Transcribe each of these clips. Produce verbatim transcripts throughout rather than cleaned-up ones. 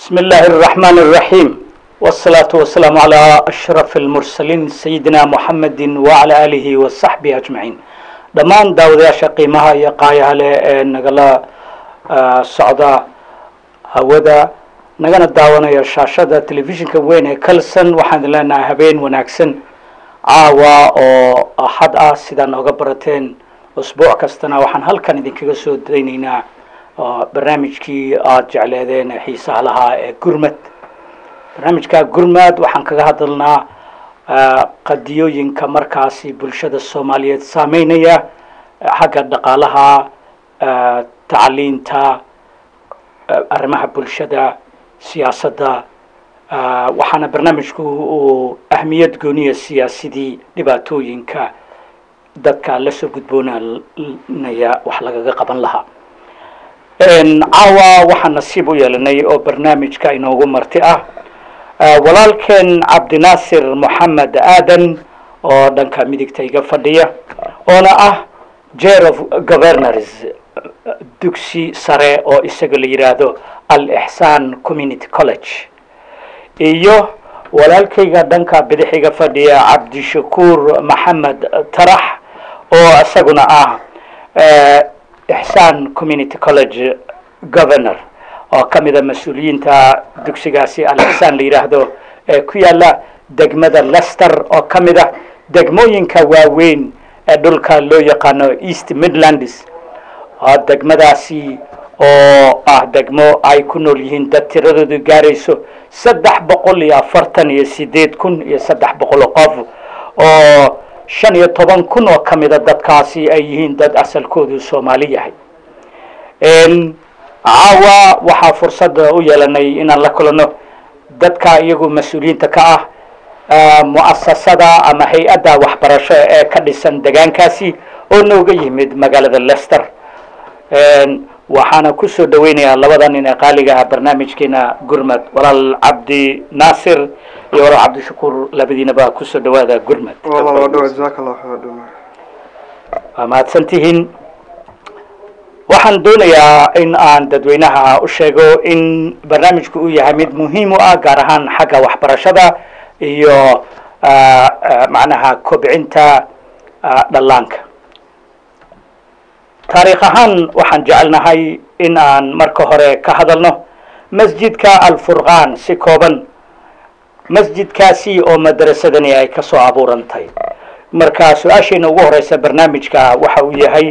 بسم الله الرحمن الرحيم والصلاة والسلام على أشرف المرسلين سيدنا محمد وعلى آله وصحبه أجمعين. دمان داود يا شقيمها يقايا لنقلا السعودة هودا نقنا داونا يا شاشة تلفزيون كوين كلسن وحن لنا هبين وناكسن عاوا أو أحد آسيدان وقبرتين أسبوع كستنا وحن هل كان ذيك جسود دينينا barnaamijkii aada jecleedeen xiisaha lahaa ee gurmad barnaamijka gurmad waxaan kaga hadalnaa qadiyooyinka markaasi bulshada Soomaaliyeed saameynaya xagga dhaqaalaha tacliinta arrimaha bulshada siyaasadda waxaana barnaamijku uu ahmiyad gooniya siyaasadii dhibaatooyinka dadka la soo gudboonaya wax lagaga qaban lahaa caawa waxaan nasiib u yeelanay oo barnaamijka inoogu marti ah walaalkeen cabdinaasir maxamed aadan oo dhanka midigta iga fadhiya oona ah chair of governors dugsi sare oo isaga la yiraahdo al-ihsan community college iyo walaalkayga dhanka bidix iga fadhiya cabdishakuur maxamed tarax oo isaguna ah إحسان community college governor oo kamida mas'uuliyiinta dugsigaasi al-ihsan la yiraahdo ee ku yaala degmada Leicester oo kamida degmooyinka waaweyn ee dhulka loo yaqaano East Midlands oo degmadaasi oo ah degmo ay ku nool yihiin dad tiradoodu gaarayso saddex boqol iyo afartan iyo sideed kun iyo saddex boqol qof oo shan iyo toban kun oo kamida dadkaasi ay yihiin dad asalkoodu Soomaali yahay een caawa waxa fursad u yeelanay inaan la kulano dadka iyagu mas'uuliyiinta ka ah muassasada ama hay'adda waxbarasho ee ka dhisan deegaankaasi oo nooga yimid magaalada Leicester een waxaana ku soo dhaweynayaa labadan nin ee qaaliga ah barnaamijkeena gurmad walaal Cabdi Naasir iyo walaal Cabdi Shakuur labadiina baa ku soo dhawaada gurmad والله ودو جزاك الله خير ma adsantihiin waxaan doonayaa in aan dadweynaha u sheego in barnaamijku uu yahay mid muhiim u ah gaar ahaan xagga waxbarashada iyo macnaha kobcinta dhallaanka taariikh ahaan waxaan jecelnahay in aan marka hore ka hadalno masjidka al-furqaan si kooban masjidkaasi oo madrasadani ay ka soo abuurantay marka su'aasheena ugu horeysa barnaamijka waxa uu yahay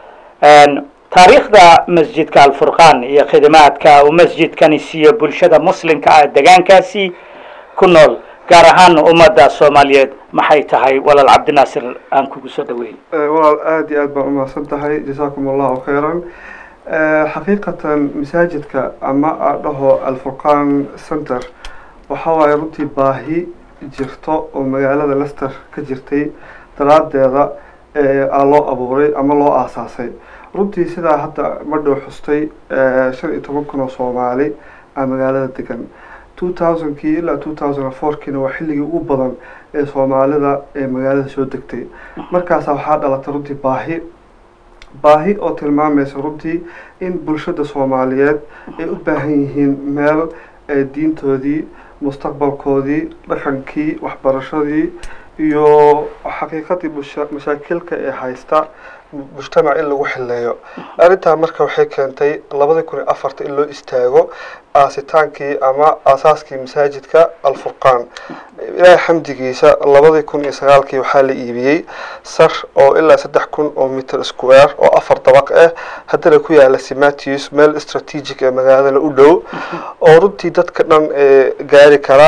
taariikhda masjidka al-furqaan iyo khidmaadka uu masjidkani siiyo bulshada muslimka ah deegaankaasi ku nool gaar ahaan ummadda Soomaaliyeed maxay tahay walaal Cabdinaasir aan kugu soo dhaweeyay walaal aad iyo aad baan u mahadsantahay jazaakum allahu khayran xaqiiqatan masaajidka ama dhaho al-furqaan center waxa way runtii baahi jirto oo magaalada Leicester ka jirtay daraadeeda ee loo abuuray ama loo aasaasay runtii sida hadda madhow xustay shan iyo toban kun oo Soomaali ah magaalada degan two thousand kii ilaa two thousand four kii waa xilligii ugu badan ee Soomaalida ee magaalada soo degtay markaas waxaa dhalatay runtii baahi baahi oo tilmaamaysa runtii in bulshada Soomaaliyeed ay u baahan yihiin meel ee diintoodii mustaqbalkoodii dhaqankii waxbarashadii iyo xaqiiqadii mashaakilka ee haysta mujtamac in lagu xileeyo arinta marka waxay keentay laba kun iyo afar in loo istaago aasitaankii ama aasaaskii masaajidka al-furqaan ilaa xamdigiisa laba kun iyo sagaal kii waxaa la iibiyay sar oo ilaa saddex kun oo mitir square oo afar dabaq ah haddana ku yaala Matthews meel strategic ee magaalada u dhow oo runtii dadka dhan ee gaari kara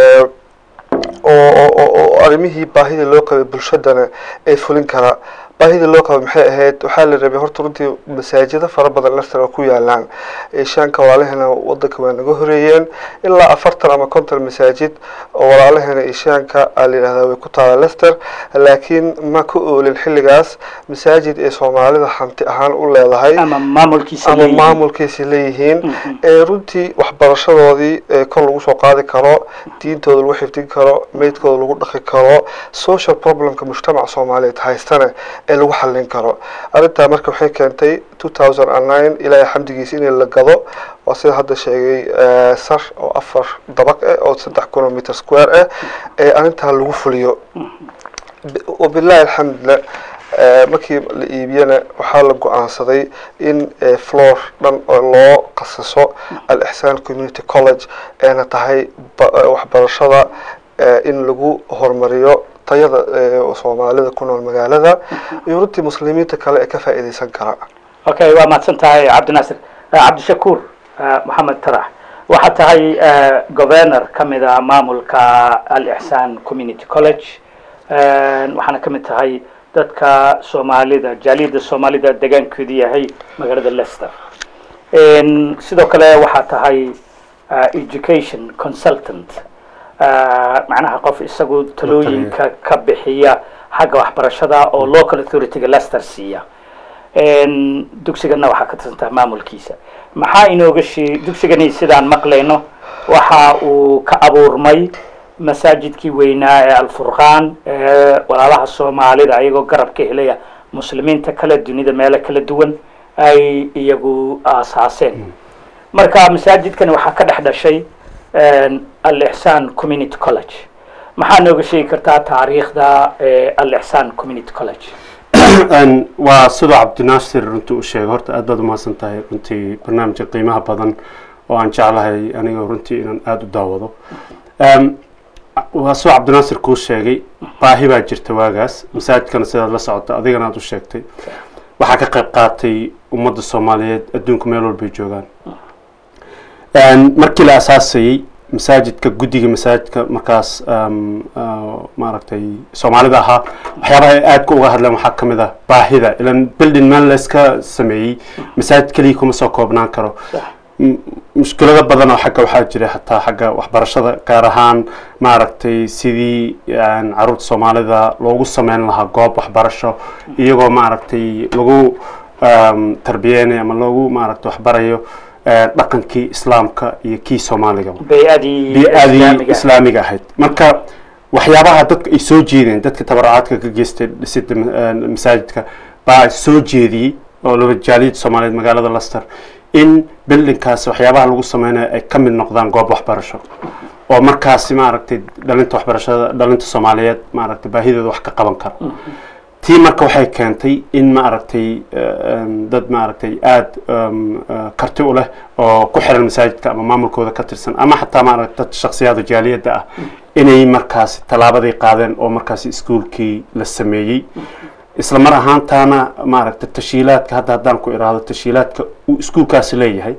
oo oo arrimihii baahida loo qabay bulshadana ay fulin kara baahida loo qabo maxay ahayd waxa la rabay horta runtii masaajida fara badan Leicester ku yaalaan ee shaanka walaalahana wadanka waa naga horeeyeen ilaa afartan ama konton masaajid oo walaalahana ee shaanka la yiraahdo way ku taala Leicester laakiin ma ku oolin xilligaas masaajid ee Soomaalida hanti ahaan u leedahay ama maamulkiisa ama maamulkiisa leeyihiin ee runtii waxbarashadoodii kor lagu soo qaadi karo diintooda lagu xifdin karo meydkooda lagu dhaqi karo social problemka mujtamaca Soomaaliyeed haystana ee lagu xallin karo. Arrintaa marka waxay keentay two thousand nine ilaa xamdigiisa in la gado oo sida hadda sheegay sar oo afar dabaq ah oo saddex kilometer square ah ee arrintaa lagu fuliyo. وبالله الحمد لله markii la iibiyana waxaa la go'aansaday in floor dhan loo qasaso al-ihsan community college ee tahay waxbarashada in lagu hormariyo tayada Soomaalida ku nool magaalada iyo runtii muslimiinta kale ee ka faa'iideysan kara. Okay, waa mahadsan tahay Cabdinaasir. Cabdishakuur Maxamed Tarax waxa tahay governor kamida maamulka al-ihsan community college waxaana kamid tahay dadka Soomaalida jaaliyada Soomaalida deegaankeedu yahay magaalada Leicester. in sidoo kale waxa tahay education consultant macnaha qof isagu talooyinka ka bixiya xagga waxbarashada oo local authority Leicester siiya. in dugsigana waxa ka tirsan maamulkiisa maxaa inooga sheegay dugsigani sidaan maqlayno waxa uu ka abuurmay masaajidkii weynaa ee al-Furqaan ee walaalaha Soomaalida ayagoo garab ka helaya muslimiinta kala dunida meelo kala duwan ay iyagu aasaaseen. marka masaajidkan waxa ka dhex dhashay al-ihsan community college. maxaa nooga sheegi kartaa taariikhda al-ihsan community college? ان وسيدو عبد الناصر runtii u sheegay horta aad baad u mahadsan tahay runtii barnaamijka qiimaha badan oo aan jeclahay aniga runtii inaan aad u daawado. um وسيدو عبد الناصر ku sheegay baahi baa jirta waagaas masaajidkana sida la socota adigana aad u sheegtay waxa ka qayb qaatay ummadda Soomaaliyeed adduunka meel walba ay joogaan. een markii la asaasay masaajidka guddiga masaajidka markaas um maaragtay Soomaalida ahaa waxyaabaha aad ku uga hadlaan waxa kamid ah baahida ilan building man leska sameeyay masaajid kaliya kuma soo koobnaan karo. mushkilada badan oo xagga waxa jira hatta xagga waxbarashada gaar ahaan maaragtay sidii aan caruurta Soomaalida loogu sameyn lahaa goob waxbarasho iyagoo maaragtay lagu tarbiyeenay ama loogu maaragtay waxbarayo dhaqankii islaamka iyo kii Soomaaliga bay'adii islaamiga ahayd. marka waxyaabaha dadka ay soo jeedeen dadka tabarucaadka ka geystay dhisidda masaajidka baa soo jeediyay oo laba jaaliyad Soomaaliyeed magaalada Leicester in buildingkaas waxyaabaha lagu sameeyay ay ka mid noqdaan goob waxbarasho oo markaas maaragtay dhalinta waxbarashada dhalinta Soomaaliyeed maaragtay baahidooda wax ka qaban kara. tii marka waxay keentay in maaragtay dad maaragtay aad karti u leh oo ku xiran masaajidka ama maamulkooda ka tirsan ama xataa maaragtay dad shakhsiyaad jaaliyada ah inay markaas talaabadii qaadeen oo markaas iskuulkii la sameeyay. isla mar ahaantaana maaragtay tashiilaadka hadda haddaan ku iraado tashiilaadka uu iskuulkaasi leeyahay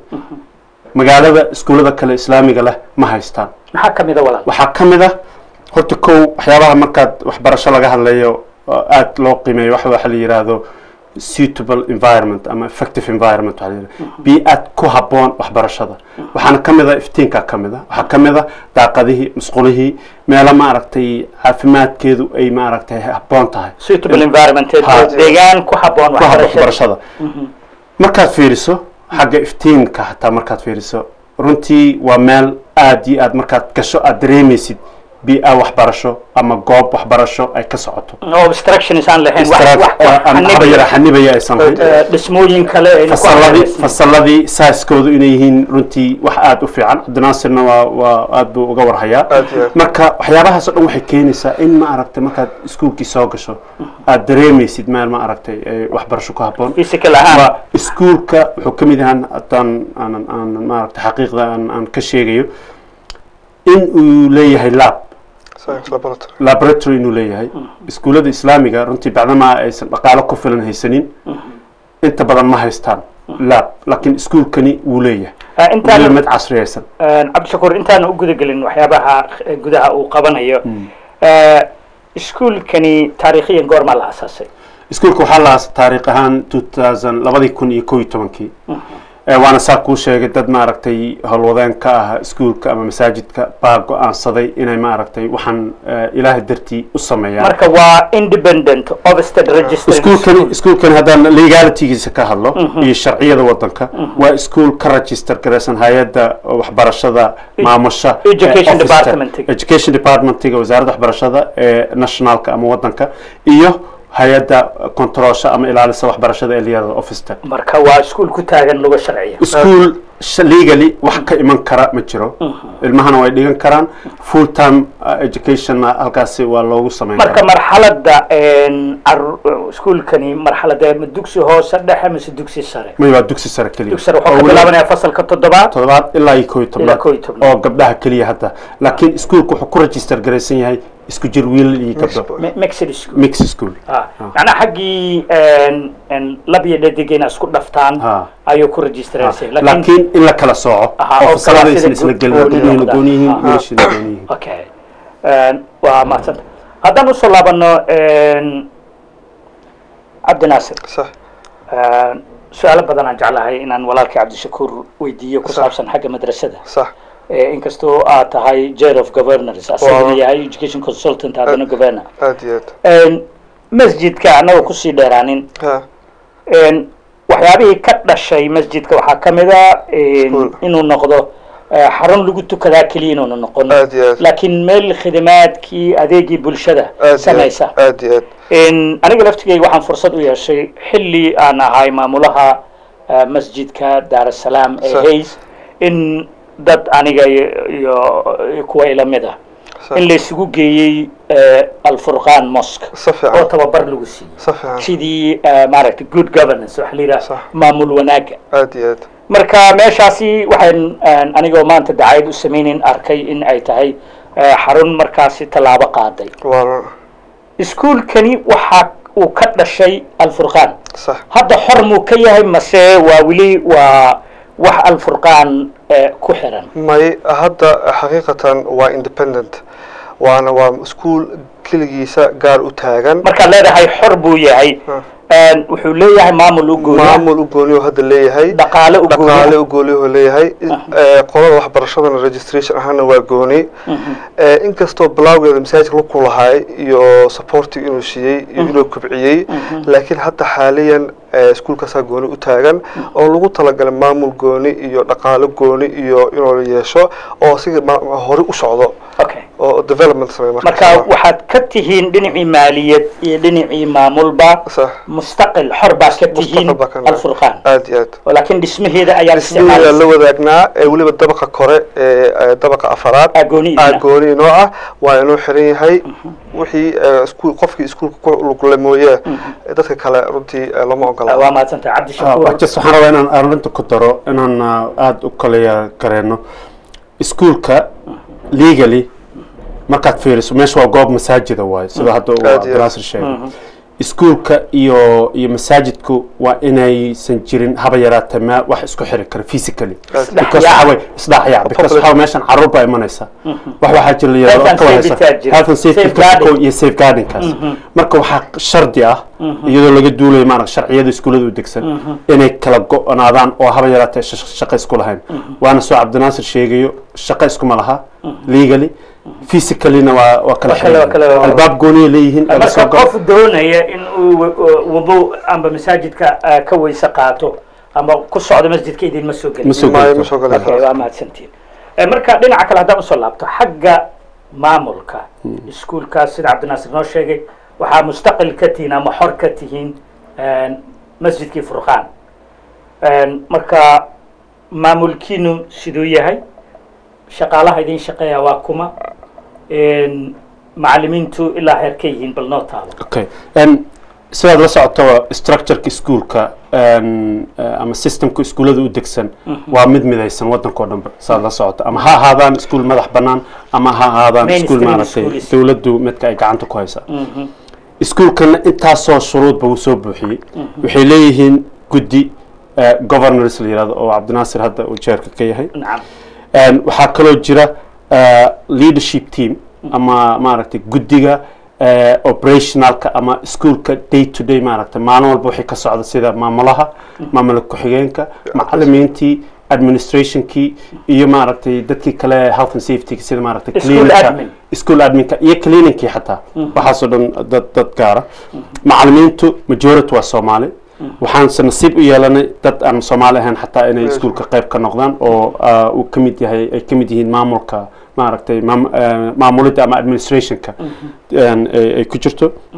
magaalada iskuulada kale islaamiga leh ma haystaan. maxaa kamid ah walaal? waxaa kamid ah horta kow waxyaabaha markaad waxbarasho laga hadlayo aad loo qiimeeyo waxa waxa la yiraahdo suitable environment ama effective environment waxa la yiraahdo bi'ad ku habboon waxbarashada. waxaana kamid ah iftiinka kamid ah waxaa kamid ah daaqadihii musqulihii meelo maaragtay caafimaadkeedu ay maaragtay habboon tahay suitable environment deegaan ku habboon waxbarashada. markaad fiiriso xagga iftiinka hatta markaad fiiriso runtii waa meel aad iyo aad markaad gasho aad dareemaysid bi'a waxbarasho ama goob waxbarasho ay ka socoto no obstructions aan lahayn wax wax xanibaya aysan lahayn dhismooyin kale ay fasalladii fasalladii saaskoodu inay yihiin runtii wax aad u fiican. Cabdinaasirna waa waa aad buu uga warhayaa. marka waxyaabahaas oo dhan waxay keenaysaa in ma aragtay markaad iskuulkii soo gasho aad dareemaysid meel ma aragtay waxbarasho ku habboon. physical ahaan iskuulka wuxuu ka mid yahay haddaan aan aan ma aragtay xaqiiqda aan aan ka sheegayo in uu leeyahay lab laboratory inuu leeyahay. iskuulada islaamiga runtii bacdama aysan dhaqaale ku filan haysanin inta badan ma haystaan lab laakiin iskuulkani wuu leeyahay intaan mid casriyaysan. Cabdishakuur intaan u guda gelin waxyaabaha gudaha uu qabanayo iskuulkani taariikhiyan goorma la asaasay? iskuulka waxaa la aasay taariikh ahaan two thousand labadi kun iyo kow iyo tobankii waana saa kuu sheegay dad maaragtay howlwadeen ka ah iskuulka ama masaajidka baa go'aansaday inay maaragtay waxaan ilaahay dartii u sameeyaan. marka waa independent of state registered iskuulkani iskuulkani haddaan legalitygiisa ka hadlo iyo sharciyada wadanka waa iskuul ka register garaysan hay'adda waxbarashada maamusha education department education departmentiga wasaaradda waxbarashada ee nationalka ama wadanka iyo hay-adda controlsha ama ilaalisa waxbarashada ee liyada office marka waa iskuul ku taagan luga sharciya iskuul legally wax ka iman kara ma jiro ilmahana way dhigan karaan full time education halkaasi waa loogu sameyn marka marxaladda iskuulkani marxaladda ma dugsi hoose dhexe mise dugsi sare ma waa dugsi sare kaliya dugsi sare wuxuu ka bilaabanayaa fasalka toddobaad toddobaad ilaa iyo koob iyo tobnaad oo gabdhaha kaliya hadda laakiin iskuulku wuxuu ku register garaysan yahay isku jir wiil iyo gabdho mixed school mixed school macnaa xaggii labiyo dhadigayna isku dhaftaan ayuu ku registraysan laakiin in la kala sooco oo fasalada isla gelin gooniyihiin wiilashii gooniyihiin okay waa maasanta haddaan usoo laabano cabdi naasir صح su-aalo badan aan jeclahay inaan walaalkii cabdishakuur weydiiyo ku saabsan xagga madrasada صح inkastoo aad tahay chair of governors asagana yahay education consultant haddana governor aad iyo aad masjidka annaga kusii dheeraanin waxyaabihii ka dhashay masjidka waxaa ka mid a inuu noqdo xarun lagu tukadaa keliya inuuna noqon laakiin meel khidmaadkii adeegii bulshada samaysa aad iyo aad aniga laftigeyga waxaan fursad u yeeshay xilli aan ahay maamulaha masjidka daar asalaam ee hays in dad aniga iyo kuwa ila mid ah in la isugu geeyey alfurqaan mosque oo tababar lagu siiyey sidii maaragtay good governance waxa la yidhaha maamul wanaaga aad iyo aad marka meeshaasi waxaan anigoo maanta dacayad u samaynayn arkay in ay tahay xarun markaasi tallaabo qaaday iskuulkani waxa uu ka dhashay alfurqaan hadda xor muu ka yahay mase waa weli waa wax alfurqaan ku xiran may hadda xaqiiqatan waa independent waana waa iskuul keligiisa gaar u taagan markaad leedahay xor buu yahay wuxuu leeyahay maamul u gooni maamul u gooni hadda leeyahay dhaqaale u gooni dhaqaale u gooni oo leeyahay qolada waxbarashadana registration ahaana waa gooni inkastoo bilowgeeda masaajidka la ku lahay iyo supporting inuu siiyey iyo inuu kubciyey laakiin hadda xaaliyan iskuulkaasaa gooni u taagan oo lagu talagalay maamul gooni iyo dhaqaale gooni iyo inuu yeesho oo siga hore u socdo oo development sameeyo marka waxaad ka tihiin dhinacii maaliyad iyo dhinacii maamulba mustaqil xor baa ka tihiin alfurqaan aad iyo aad laakiin dhismaheeda ayaa isticmaalay la wadaagnaa weliba dabaqa kore ee dabaqa afaraad gooni inoo ah waa inuu xiran yahay wixii iskuul qofkii iskuulka ku lugla mooyee dadka kale runtii lama ogola waa maadsantahay cabdishakuur waxaan rabaa inaan arrinta ku daro inaan aada u kaleya gareeno iskuulka legally markaad fiiriso meesha waa goob masaajida waayo sida hadda uu abdinaasir sheegay iskuulka iyo iyo masaajidku waa inaysan jirin haba yaraatee ma wax isku xiri kara physically because waxa way isdhaxyaa because waxa meeshan caruur baa imanaysa wax waxaa jira la yiraahdo ka waysa health and safety protocol iyo safeguardingkaas marka waxaa shardi ah iyadoo laga duulayo maarag sharciyada iskuulada u degsan inay kala go'naadaan oo haba yaraatee shaqo isku lahayn waana soo abdinaasir sheegayo shaqo isku ma laha legally physically na waa waa kala xiran albaab gooni leeyihiin marka qof doonaya in uu wudu amba masaajidka ka weysa qaato ama ku socdo masjidka idin ma soo galin ma soo galin waa mahadsantiin marka dhinaca kale haddaan usoo laabto xagga maamulka iskuulkaas sida cabdinaasir noo sheegay waxaa mustaqil ka tihiin ama xor ka tihiin masjidkii furqaan marka maamulkiinu siduu yahay shaqaalaha idin shaqeeya waa kuma macallimiintu ilaa heer ka yihiin bal noo taalo okay sidaad la socoto structureka iskuulka ama systemka iskuullada u degsan waa mid midaysan waddanka oo dhanba sidaad la socoto ama ha ahaadaan iskuul madax bannaan ama ha ahaadaan iskuul maaragtay dawladdu midka ay gacanta ku haysa iskuulkana intaasoo shuruudba uu soo buuxiyey waxay leeyihiin guddi governors la yihahdo oo cabdinaasir hadda uu jeerka ka yahay waxaa kaloo jira leadership team ama maaragtay guddiga operationalka ama iskuulka day to day maaragtay maalin walba waxay ka socda sida maamulaha maamula ku-xigeenka macallimiintii administrationkii iyo maaragtay dadkii kale health and safety sida maaragtay clinica school adminka iyo clinickii xataa waxaasoo dhan dad dad gaara macallimiintu majority waa Soomaali waxaan nasiib u yeelanay dad aan Soomaali ahayn xataa inay iskuulka qayb ka noqdaan oo uu ka mid yahay ay ka mid yihiin maamulka maaragtay maamulida ama administrationka ay ku jirto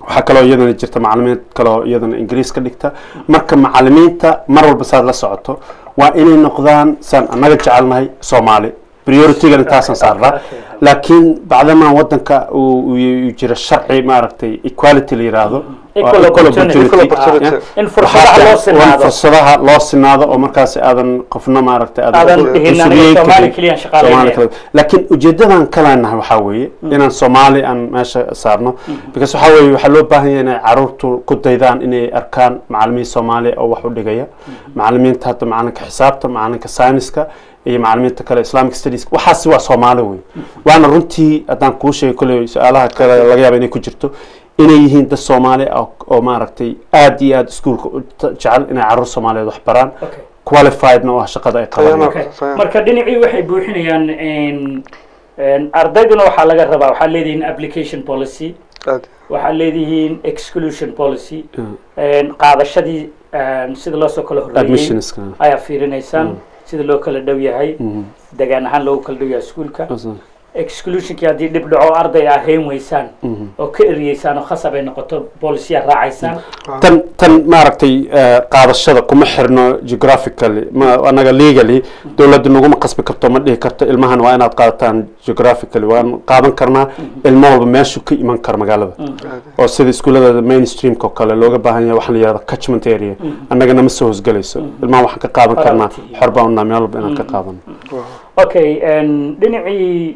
waxaa kaloo iyadana jirta macalimiin kaloo iyadana ingiriis ka dhigta marka macalimiinta mar walba saad la socoto waa inay noqdaan saan annaga jecelnahay Soomaali priority-ga intaasan saarnaa laakiin bacdamaa wadanka uu jira sharci maaragtay equality la yiraahdo equal opportunity in fursadaha loo sinaado fursadaha loo sinaado oo markaas aadan qofna maaragtay aadan dhihin Soomaali kaliya shaqaaleeyo laakiin ujeedadan kalena waxa weeye inaan Soomaali aan meesha saarno because waxa weeye waxa loo baahan yahay inay caruurtu ku daydaan inay arkaan macallimiin Soomaali oo wax u dhigaya macallimiinta hadda macalinka xisaabta macalinka sayniska iyo macallimiinta kale Islamic studies waxaas waa Soomaali weey waana runtii hadaan ku sheegay kulay su'aalaha kale laga yaabo inay ku jirto inay yihiin dad Soomaali oo maaragtay aad iyo aad iskuulka jecel inay caruur Soomaaliyeed wax baraan qualified na shaqada ay qabanayaan marka dhinacii waxay buuxinayaan in ardayduna waxa laga rabaa waxa leeyihiin application policy waxa leeyihiin exclusion policy in qaadashadii sida loo soo kala horreeyay ayaa fiirinaysan sida loo kala dhow yahay deegaan ahaan loo kala dhow yahay iskuulka exclusion ki hadii dib dhaco arday ahayn weysaan oo ka eriyaysan oo khasab ay noqoto policy raacaysan tan tan maaragtay qaadashada kuma xirno geographically ma anaga legally dawladdu nagu qasbi karto ma dhihi karto ilmahan waa inaad qaadataan geographically waan qaadan karnaa ilmo walba meeshu ka iman kar magaalada oo sida iskuulada mainstream ko kale looga baahan yahay waxa la yiraahdo catchment area anagana ma soo hosgalayso ilmaha waxaan ka qaadan karnaa xorba una meel walba inaan ka qaadan okay and dhinacii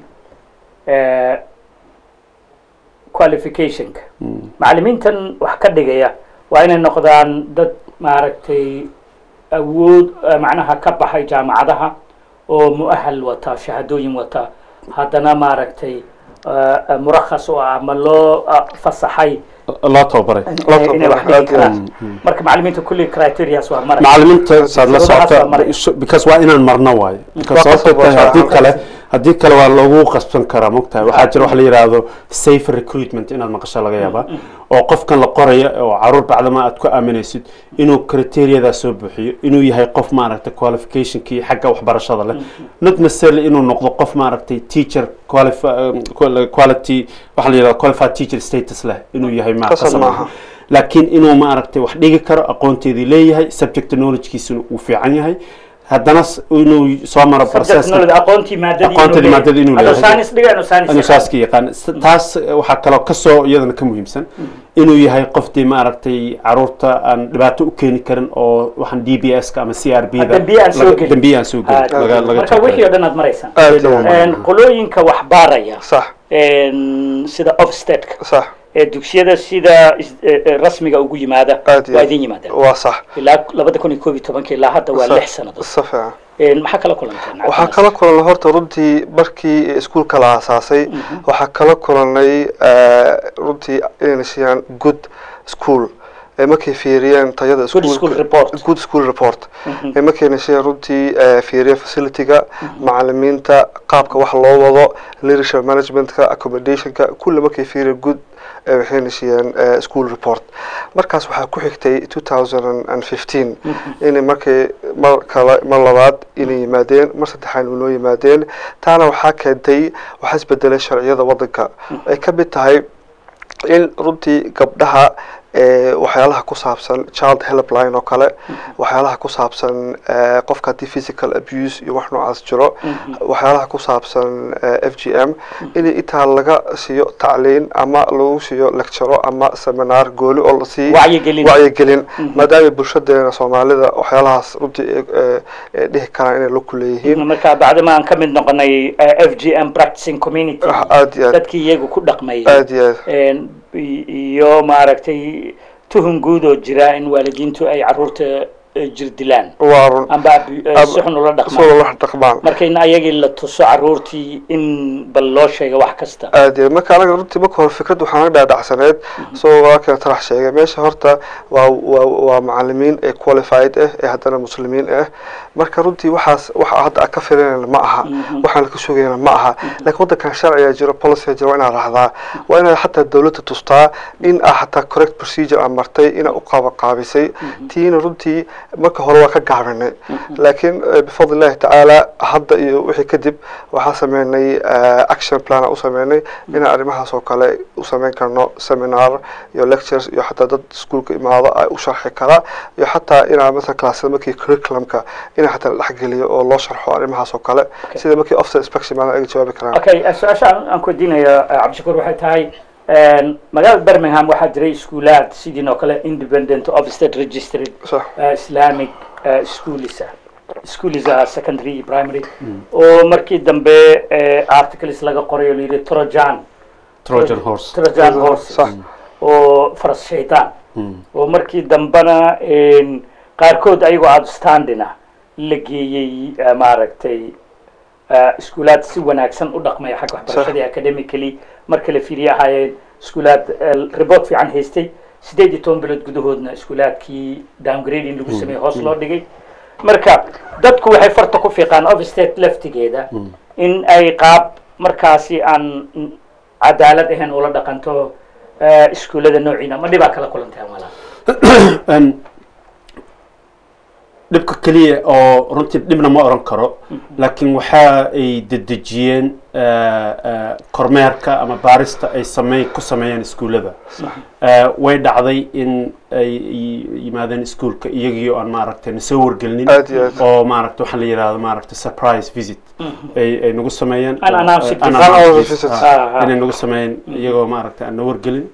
qualification macallimiintan wax ka dhigaya waa inay noqdaan dad maaragtay awood macnaha ka baxay jaamacadaha oo muahal wata shahaadooyin wata haddana maaragtay murakhas oo ama loo fasaxay loo tababaray marka macallimiinta kulli criteria waa maray macallimiinta saad la socota because waa inaan marno waay because hadii kale hadii kale waa loogu qasban karaa mogtahay waxaa jira wax la yiraahdo safe recruitment inaad maqasho laga yaabaa oo qofkan la qorayo oo caruur bacdama aad ku aaminaysid inuu criteria-da soo buuxiyo inuu yahay qof maaragtay qualification-kii xagga waxbarashada leh not necessarily inuu noqdo qof maaragtay teacher quality waxa la yiraahdo qualified teacher status leh inuu yahay ma qasamaha laakiin inuu maaragtay wax dhigi karo aqoonteedii leeyahay subject knowledge-kiisuna uu fiican yahay haddana inuu soo maro process aqoontii maadadii inuu leeyahay science dhigan science saaski yaqaan taas waxa kale ka soo iyadana ka muhiimsan inuu yahay qoftii maaragtay caruurta aan dhibaato u keeni karin oo waxaan D B S ka ama C R B da dambiyaan soo gelin laga laga marka wixii oo dhan aad maraysan een qolooyinka wax baaraya صح een sida offstate صح dugsiyada sida rasmiga ugu yimaada waa idin yimaada waa sax ilaa labada kun iyo koob iyo toban ilaa hadda waa lix sanadood safa een maxaa kala kulanteen waxaa kala kulanay horta runtii markii iskuulka la aasaasay waxaa kala kulanay runtii inay siiyaan good school markay fiiriyeen tayada iskuulka good school report markay nashay runtii fiiriyeen facility-ga macallimiinta qaabka wax loo wado leadership management-ka accommodationka kulli markay fiiriyeen good waxay nashiyeen school report markaas waxaa ku xigtay two thousand fifteen inay markay mar kale mar labaad inay yimaadeen mar saddexaad inoo yimaadeen taana waxaa keentay waxaa isbedelay sharciyada waddanka ay ka mid tahay in runtii gabdhaha waxyaalaha ku saabsan child helpline oo kale waxyaalaha ku saabsan qofka hadii physical abuse iyo wax noocaas jiro waxyaalaha ku saabsan F G M in inta laga siiyo tacliin ama lagu siiyo lecture ama seminar gooli oo la siiyo wacyigelin maadaama bulshadeena Soomaalida waxyaalahaas runtii dhihi karaan inay la kuleeyihiin marka bacdama aan ka mid noqonay F G M practicing community dadkii iyagu ku dhaqmay iyo maaragtay tuhun guud oo jira in waalidiintu ay caruurta jirdilaan waarun amba suxun ula dhaqmaan marka in ayagii la tuso caruurtii in bal loo sheego wax kasta aad marka anaga runtii marka hore fikrad waxaan dhaadhacsaneed soo waaka tarax sheegay meesha horta waa waa macallimiin ee qualified ah ee haddana muslimiin ah marka runtii waxaas waxa hadda ka filanayna ma aha waxaan ka sugayna ma aha laakiin waddanka sharciga jiro policy jiro inaa raacdaa waa inay xataa dawladda tustaa in ah xataa correct procedure amartay ina u qaab qaabisay tiina runtii marka hore waa ka gaabinay laakiin bifadli illaahi tacaala hadda iyo wixii kadib waxaa sameynay action plan u sameynay inaan arrimahaas oo kale u sameyn karno seminar iyo lectures iyo xataa dad iskuulka imaado ay u sharxi kara iyo xataa inaan مثلا كلاسات markii curriculumka in xataa la dhaxgeliyo oo loo sharxo arrimahaas oo kale sida markii officer inspection ma ay jawaabi karaan okay su'aasha aan ku diinayo Cabdishakuur waxay tahay magaalada Birmingham waxaa jiray iskuulaad sidii oo kale independent of state registered Islamic schools schools secondary primary oo markii dambe articles laga qorayo leeyahay Trojan Trojan horse Trojan horse oo faras shaytaan oo markii dambana qaarkood ayagoo outstanding ah la geeyay maaragtay iskuulaad si wanaagsan u dhaqmaya xagga waxbarashada academically marka la fiiriyo ahaayeen iskuulaad report fiican haystay sideed iyo toban bilood gudahoodna iskuulaadkii downgrading lagu sameeyay hoos loo dhigay marka dadku waxay farta ku fiiqaan of state leftigeeda in ay qaab markaasi aan cadaalad ahayn oo la dhaqanto iskuulada noociina ma dhibaa kala kulantaan walaal dhibka kaliya oo runtii dhibna ma oran karo laakiin waxa ay dedejiyeen kormeerka ama baarista ay sameey ku sameeyeen iskuulada way dhacday in ay yimaadeen iskuulka iyagii oo aan maaragtay soo wargelinin oo maaragtay waxa la yiraahdo maaragtay surprise visit ay ay nagu sameeyeen inay nagu sameeyeen iyagoo maaragtay aan wargelin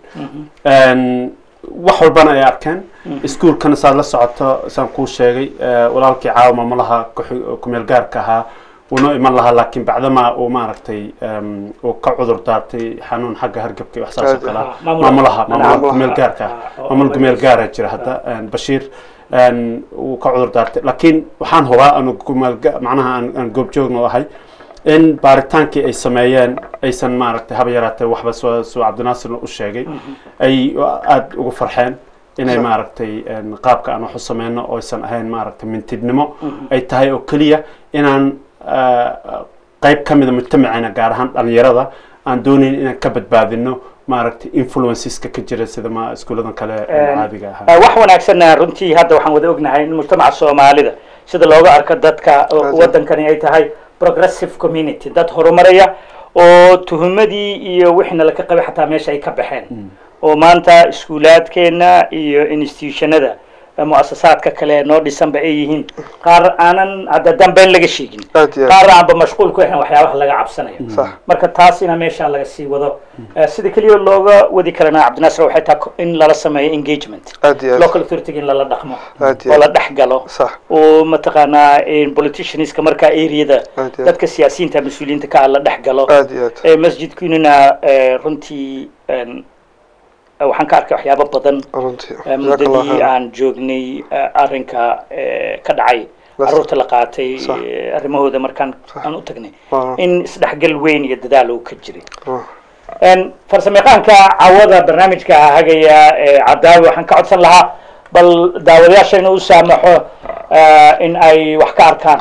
wax walbana ay arkeen iskuulkana saad la socoto saan kuu sheegay walaalkii caawa maamulaha ku meel gaarka ahaa ونو إيمان لها لكن بعدما وماركتي وكعذر تارتي حنون حق هرقب كي وحساس الكلام ماملها مامل ميلجاركا مامل ميلجارة جرى حتى بشير وكعذر تارتي لكن وحان هو أنه كمل معناها أن جوب جوج مواهي إن بارتانكي أي سمايان أي سن ماركتي هبيرات وحبة سو سو عبد الناصر والشاقي أي أد وفرحان inay maaragtay qaabka aan wax u sameeyno oo aysan ahayn maaragtay mintidnimo ay tahay oo kaliya inaan qayb kamid ah mujtamacina gaar ahaan dhalinyarada aan doonayn inaan ka badbaadino maaragtay influenceska ka jira sida ma iskuuladan kale caadiga ah wax wanaagsan runtii hadda waxaan wada ognahay in mujtamaca Soomaalida sida looga arko dadka wadankani ay tahay progressive community dad horumaraya oo tuhumadii iyo wixina la ka qabay xataa meesha ay ka baxeen oo maanta iskuulaadkeena iyo institutionada muassasaadka kale noo dhisanba ay yihiin qaar aanan hadda dambe laga sheegin qaar aanba mashquul ku ahayn waxyaabaha laga cabsanayo marka taasina meesha laga sii wado sida kaliya looga wadi karana Cabdinaasir waxay tahay in la sameeyo engagement local authority in la dhaqmo oo la dhaxgalo oo mataqaana in politicians ka marka areada dadka siyaasiyiinta mas'uuliyiinta ka la dhaxgalo ee masjidkuna runtii waxaan ka arkay waxyaabo badan muddadii aan joognay arrinka ka dhacay carruurta la qaatay arrimahooda markaan aan u tagnay in isdhexgal weyn iyo dadaal uu ka jiray farsamayaqaanka cawada barnaamijka hagaya cadaawi waxaan ka codsan lahaa bal daawadayaashayna u saamaxo in ay wax ka arkaan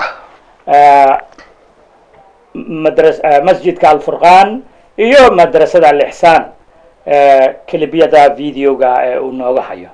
madras masjidka alfurqaan iyo madrasada al-ihsaan كليبيا فيديو جا ونوجا حيا.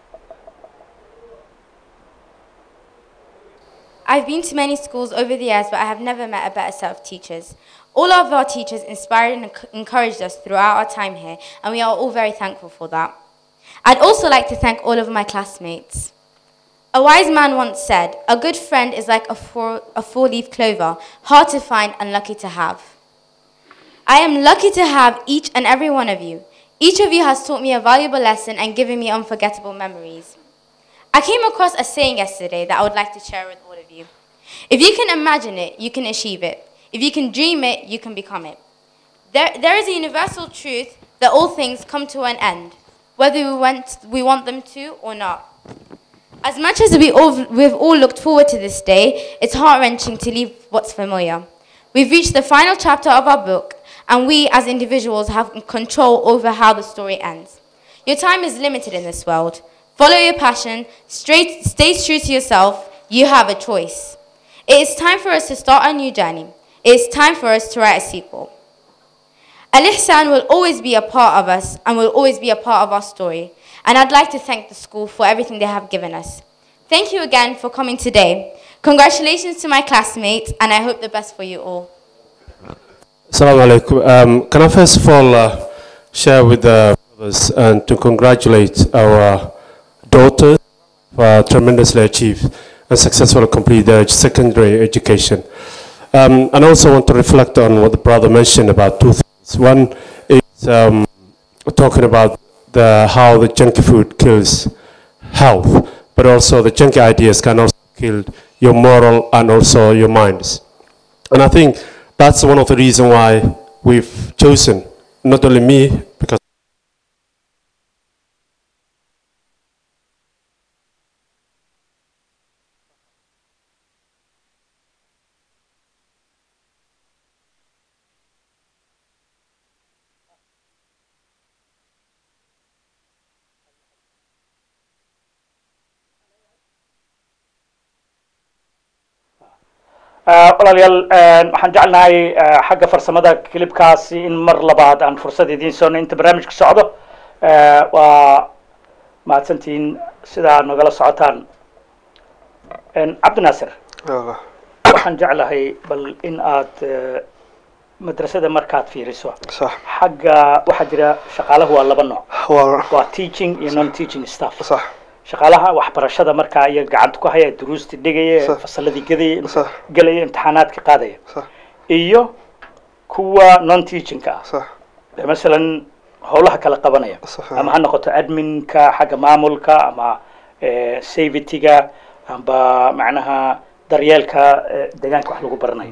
I've been to many schools over the years, but I have never met a better set of teachers. All of our teachers inspired and encouraged us throughout our time here, and we are all very thankful for that. I'd also like to thank all of my classmates. A wise man once said, "A good friend is like a four, a four-leaf clover, hard to find and lucky to have." I am lucky to have each and every one of you. Each of you has taught me a valuable lesson and given me unforgettable memories. I came across a saying yesterday that I would like to share with all of you. If you can imagine it, you can achieve it. If you can dream it, you can become it. There, there is a universal truth that all things come to an end, whether we want, we want them to or not. As much as we all, we've all looked forward to this day, it's heart-wrenching to leave what's familiar. We've reached the final chapter of our book, and we as individuals have control over how the story ends. Your time is limited in this world. Follow your passion, straight, stay true to yourself. You have a choice. It is time for us to start a new journey. It is time for us to write a sequel. Al-Ihsan will always be a part of us and will always be a part of our story. And I'd like to thank the school for everything they have given us. Thank you again for coming today. Congratulations to my classmates, and I hope the best for you all. Assalamu alaikum. Um, can I first of all uh, share with the brothers and to congratulate our daughters for tremendously achieved and successfully complete their secondary education. Um, and I also want to reflect on what the brother mentioned about two things. One is um, talking about the, how the junky food kills health, but also the junky ideas can also kill your moral and also your minds. And I think that's one of the reasons why we've chosen, not only me, because walaalayaal waxaan jecelnahay xagga farsamada kilibkaasi in mar labaad aan fursad idiin soono inta barnaamijka socdo waa mahadsantihiin sidaa nagala socotaan cabdinaasir waxaan jeclahay bal in aad madrasada markaad fiiriso xagga waxaa jira shaqaalaha waa laba nooc waa teaching iyo non teaching staff shaqaalaha waxbarashada markaa iyo gacanta ku haya duruusta dhigaya fasaladii gadaya galaya imtixaanaadka qaadaya iyo kuwa non teaching ka ah mesela howlaha kala qabanaya ama ha noqoto adminka xagga maamulka ama safety-ga amba macnaha daryeelka deegaanka wax lagu baranayo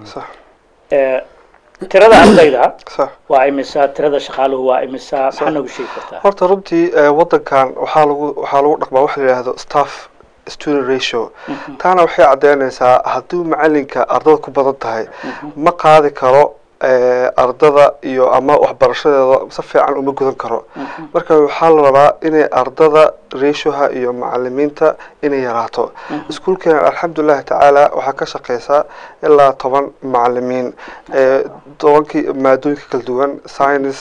tirada ardayda waa imisa tirada shaqaaluhu waa imisa maxaa noogu sheegi kartaa horta runtii wadankan waxaa lagu waxaa lagu dhaqmaa waxa la yiraahdo staff student ratio taana waxay cadeynaysaa haddii macalinka ardada ku badan tahay ma qaadi karo ardada iyo ama waxbarashadeeda si fiican uma gudan karo marka waxaa la rabaa inay ardada ratioha iyo macallimiinta inay yaraato iskuulkeena alxamdulillahi tacaala waxaa ka shaqeysaa ilaa toban macallimiin tobankii maadooyinka kala duwan science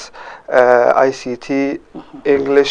I C T English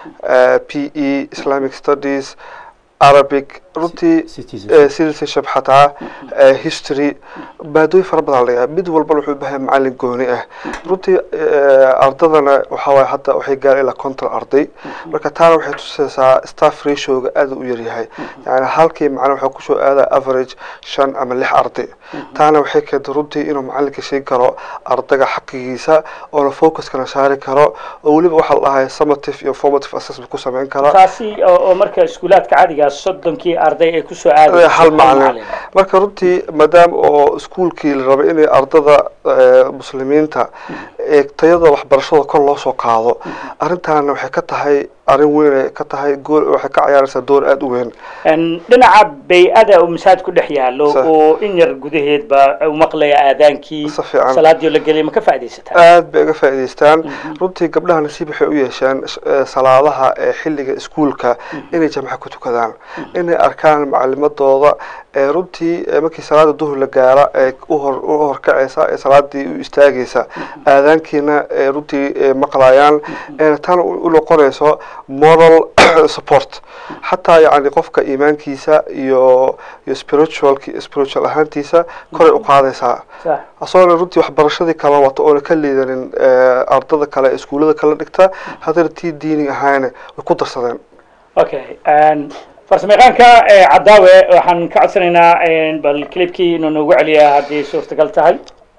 P E Islamic Studies Arabic runtii citizenship xataa history maadooyin fara badan laga mid walba wuxuu u baahan macallin gooni ah runtii ardadana waxa way hadda waxay gaar ilaa konton arday marka taana waxay tusaysaa staff ratio-ga aad u yar yahay yani halkii macallin waxa ku soo aada average shan ama lix arday taana waxay keentay runtii inuu macallinka sheegi karo ardayga xaqigiisa oo focus kana saari karo oo waliba waxa la dhahay summative iyo formative assessment ku sameyn karo taasi oo marka iskuulaadka caadiga soddonkii arday ay ku soo aaday hal macallin marka runtii maadaama oo iskuulkii la rabay inay ardada muslimiinta ee tayada waxbarashada kor loo soo qaado arrintaana waxay ka tahay arrin weyn ka tahay gool waxay ka ciyaaraysaa door aad u weyn dhinaca bay'ada oo masaajid ku dhex yaalo oo in yar gudaheedba u maqlaya aadaankii salaadii la gelay ma ka faa'iideysataan aad bay uga faa'iideystaan runtii gabdhaha nasiib waxay u yeeshaan salaadaha ee xilliga iskuulka inay jamca ku tukadaan inay arkaan macallimadooda ee runtii markii salaada duhur la gaaro ee u hor u horkacaysa ee salaadii u istaagaysa aadaankiina ee runtii maqlayaan ee tan u noqonayso moral support حتى يعني قفك إيمان كيسا يو يو spiritual كي spiritual أهانتيسا كره أقعدسا أصلا ردي وحبرشة دي كلا وتقول كل ذن أرض كلا إسكول ذا كلا نكتا هذا التي ديني أهانة وقدر صدام. أوكي and فرسميقان كا عداوة وحن كعسرنا بالكليب كي إنه نوقع عليها هذه صورة قلتها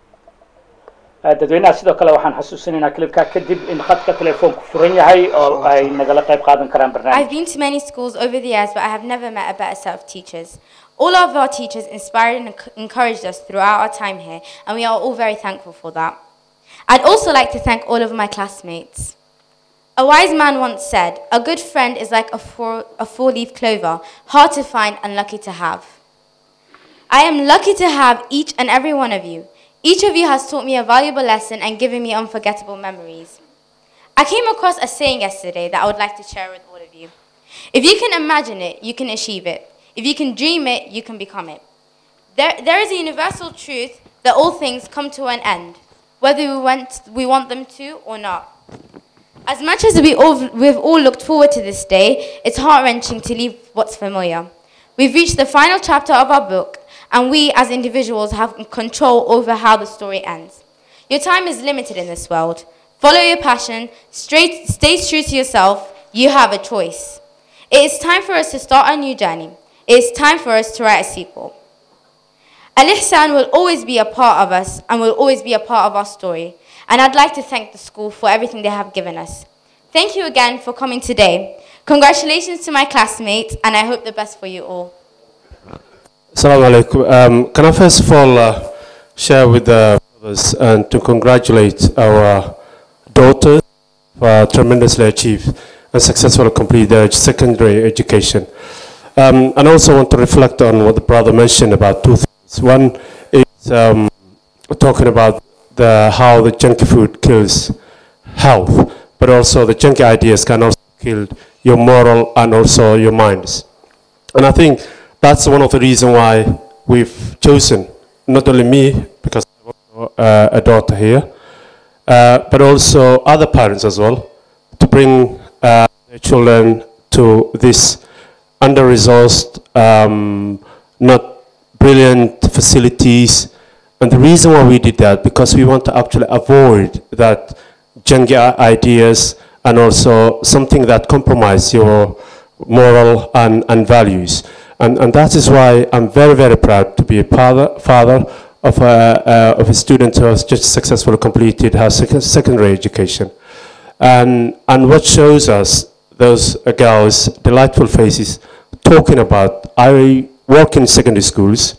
dadweynaha sidoo kale waxaan xasuusinaynaa klibka kadib in khadka telefoonku furan yahay oo ay nagala qayb qaadan karaan barnaamij. I've been to many schools over the years, but I have never met a better set of teachers. All of our teachers inspired and encouraged us throughout our time here, and we are all very thankful for that. I'd also like to thank all of my classmates. A wise man once said, a good friend is like a four, a four-leaf clover, hard to find and lucky to have. I am lucky to have each and every one of you. Each of you has taught me a valuable lesson and given me unforgettable memories. I came across a saying yesterday that I would like to share with all of you. If you can imagine it, you can achieve it. If you can dream it, you can become it. There, there is a universal truth that all things come to an end, whether we want, we want them to or not. As much as we all, we've all looked forward to this day, it's heart-wrenching to leave what's familiar. We've reached the final chapter of our book, and we as individuals have control over how the story ends. Your time is limited in this world. Follow your passion, straight, stay true to yourself. You have a choice. It is time for us to start a new journey. It is time for us to write a sequel. Al-Ihsan will always be a part of us and will always be a part of our story. And I'd like to thank the school for everything they have given us. Thank you again for coming today. Congratulations to my classmates, and I hope the best for you all. Assalamu alaikum. Um, can I first of all uh, share with the brothers and to congratulate our daughters for tremendously achieved and successfully complete their secondary education. Um, and I also want to reflect on what the brother mentioned about two things. One is um, talking about the, how the junky food kills health, but also the junky ideas can also kill your moral and also your minds. And I think that's one of the reasons why we've chosen, not only me, because I have uh, a daughter here, uh, but also other parents as well, to bring uh, their children to this under-resourced, um, not brilliant facilities. And the reason why we did that, because we want to actually avoid that junky ideas and also something that compromise your moral and, and values. And, and that is why I'm very, very proud to be a father, father of, a, uh, of a student who has just successfully completed her sec secondary education. And, and what shows us those uh, girls' delightful faces talking about, I work in secondary schools,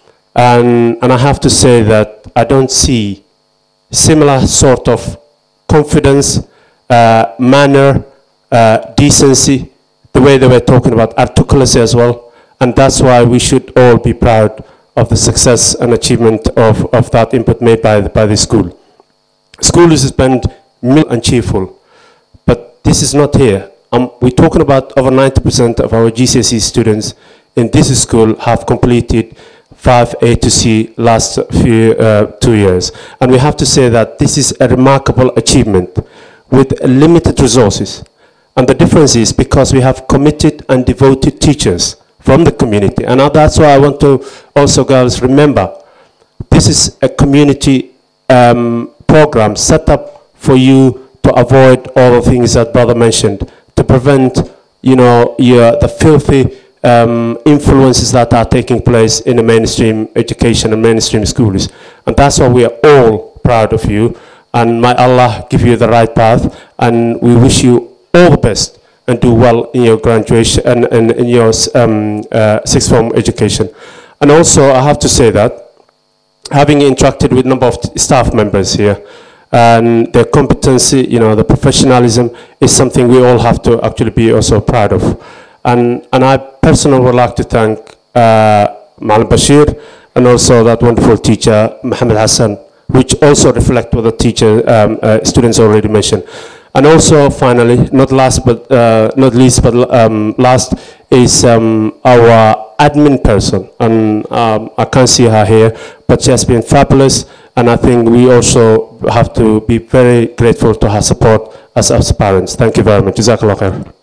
and, and I have to say that I don't see similar sort of confidence, uh, manner, uh, decency, the way they were talking about articulacy as well. And that's why we should all be proud of the success and achievement of, of that input made by the, by the school. School is spent mild and cheerful, but this is not here. Um, we're talking about over ninety percent of our G C S E students in this school have completed five A to C last few, uh, two years. And we have to say that this is a remarkable achievement with limited resources. And the difference is because we have committed and devoted teachers from the community. And that's why I want to also, girls, remember, this is a community um, program set up for you to avoid all the things that brother mentioned, to prevent, you know, your, the filthy um, influences that are taking place in the mainstream education and mainstream schools. And that's why we are all proud of you. And may Allah give you the right path. And we wish you all the best and do well in your graduation and, and in your um, uh, sixth form education. And also, I have to say that, having interacted with a number of staff members here, and their competency, you know, the professionalism is something we all have to actually be also proud of. And, and I personally would like to thank uh, Malam Bashir and also that wonderful teacher, Mohammed Hassan, which also reflect what the teacher, um, uh, students already mentioned. And also, finally, not last but uh, not least, but um, last is um, our admin person, and um, I can't see her here, but she has been fabulous. And I think we also have to be very grateful to her support as as parents. Thank you very much. Jazakallah khair.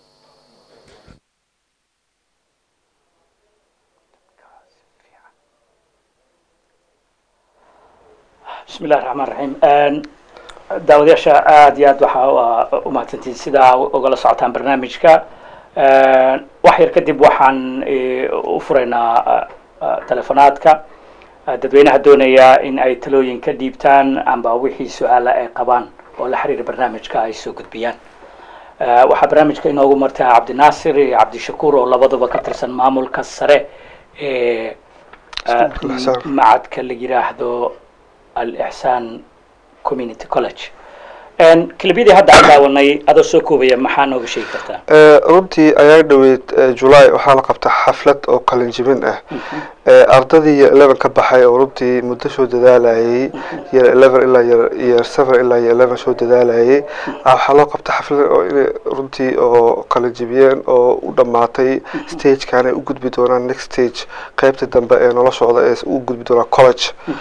Bismillah ar-Rahman ar-Rahim. daawadayaasha aad iyo aad waxaa u mahadsantiin sidaa ugala socotaan barnaamijka. wax yar kadib waxaan u furaynaa telefonaadka dadweynaha doonaya in ay talooyin ka dhiibtaan amba wixii su-aala ay qabaan oo la xiriira barnaamijka ay soo gudbiyaan. waxaa barnaamijka inoogu martaa cabdinaasir iyo cabdishakuur oo labaduba ka tirsan maamulka sare ee macadka la yiraahdo Al-Ihsan Community College. And كلبيدي هذا عدا وناي هذا سوكو بيا محانو بشيء كرتا. runtii ayaa dhaweyd July waxaa la qabtay xaflad oo qalin jibin ah. ardadii eleven ka baxay oo runtii muddo soo dadaalayay year eleven ilaa year seven ilaa year eleven soo dadaalayay. waxaa loo qabtay xaflad oo runtii oo qalin jibiyeen oo u dhamaatay stage kan ay u gudbi doonaan next stage qaybta dambe ee noloshooda ee u gudbi doonaan college.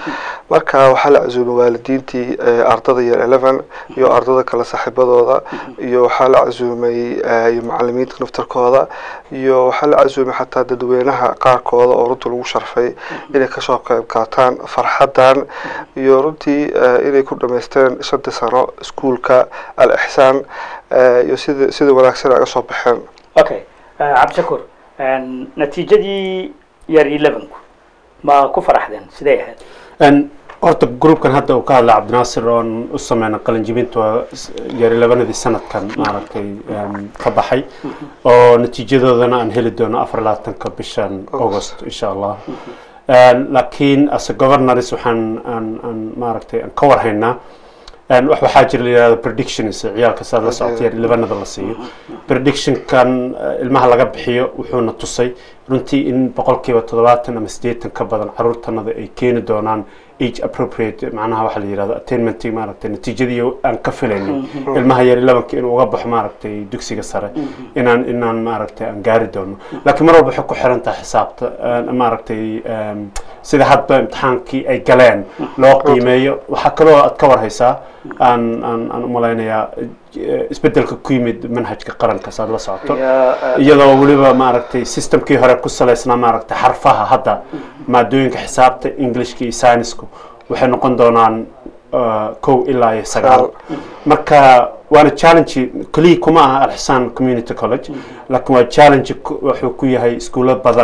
marka waxaa la casuumay waalidiintii ardada year eleven iyo ardada kale saaxiibadooda iyo waxaa la casuumay macallimiinta naftarkooda iyo waxaa la casuumay xataa dadweynaha qaarkooda oo runtii lagu sharfay inay kasoo qayb qaataan farxadan iyo runtii inay ku dhamaysteen shantii sano iskuulka al ixsaan iyo sida sida wanaagsan aga soo baxeen. Okay, cabdishakuur natiijadii year eleven ma ku faraxdeen sidee ahayd؟ horta groupkan hadda uu ka hadlay cabdinaasir oon u sameyna qalinjibinta year elevenadii sanadkan maaragtay ka baxay oo natiijadoodana aan heli doono afar iyo labaatanka bishan august insha allah. laakiin as a governors waxaan aan aan maaragtay aan ka warhaynaa wax waxaa jira la yidhahdo predictions ciyaalka saad la socotay year elevenada la siiyo. predictionkan ilmaha laga bixiyo wuxuuna tusay runtii in boqolkiiba toddobaatan ama siddeetan ka badan caruurtanada ay keeni doonaan age appropriate macnaha waxa la yiraahdo attainment maaragtay natiijadii aan ka filaynin ilmaha year elevenka inuu uga baxo maaragtay dugsiga sare inaan inaan maaragtay aan gaari doono. laakiin mar walba waxay ku xiran tahay xisaabta maaragtay sida hadba imtixaankii ay galeen loo qiimeeyo. waxaa kaloo aad ka warhaysaa aan aan aan u malaynayaa isbedelka ku yimid manhajka qaranka saad la socoto iyadoo weliba maaragtay systemkii hore ku salaysnaa maaragtay xarfaha hadda maadooyinka xisaabta englishka iyo saynisku waxay noqon doonaan kow ilaa iyo sagaal. marka waana challenge kaliya kuma aha al ixsaan community college laakiin waa challenge wuxuu ku yahay iskuulo badan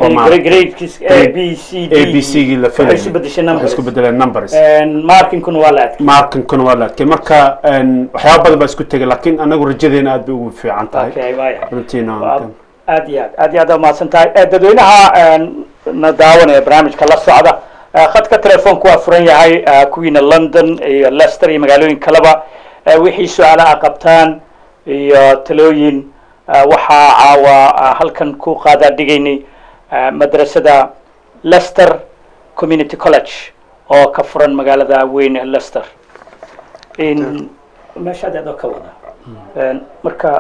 A B C gii la filay isku bedeleen numbers markinkuna waa la adkay markinkuna waa la adkay marka waxyaabo badan baa isku tegay laakiin anagu rajadeena aad bay ugu fiican tahay runtiina aad iyo aad aad iyo aad umahadsan tahay dadweynaha na daawanaya barnaamijka la socda khadka telefoonku waa furan yahay kuwiina London iyo Leicester iyo magaalooyin kaleba wixii su'aalaha qabtaan iyo talooyin waxaa caawa halkan ku qaada dhigaynay madrasada Leicester Community College oo ka furan magaalada weyn ee Leicester in meesha dad ka wada marka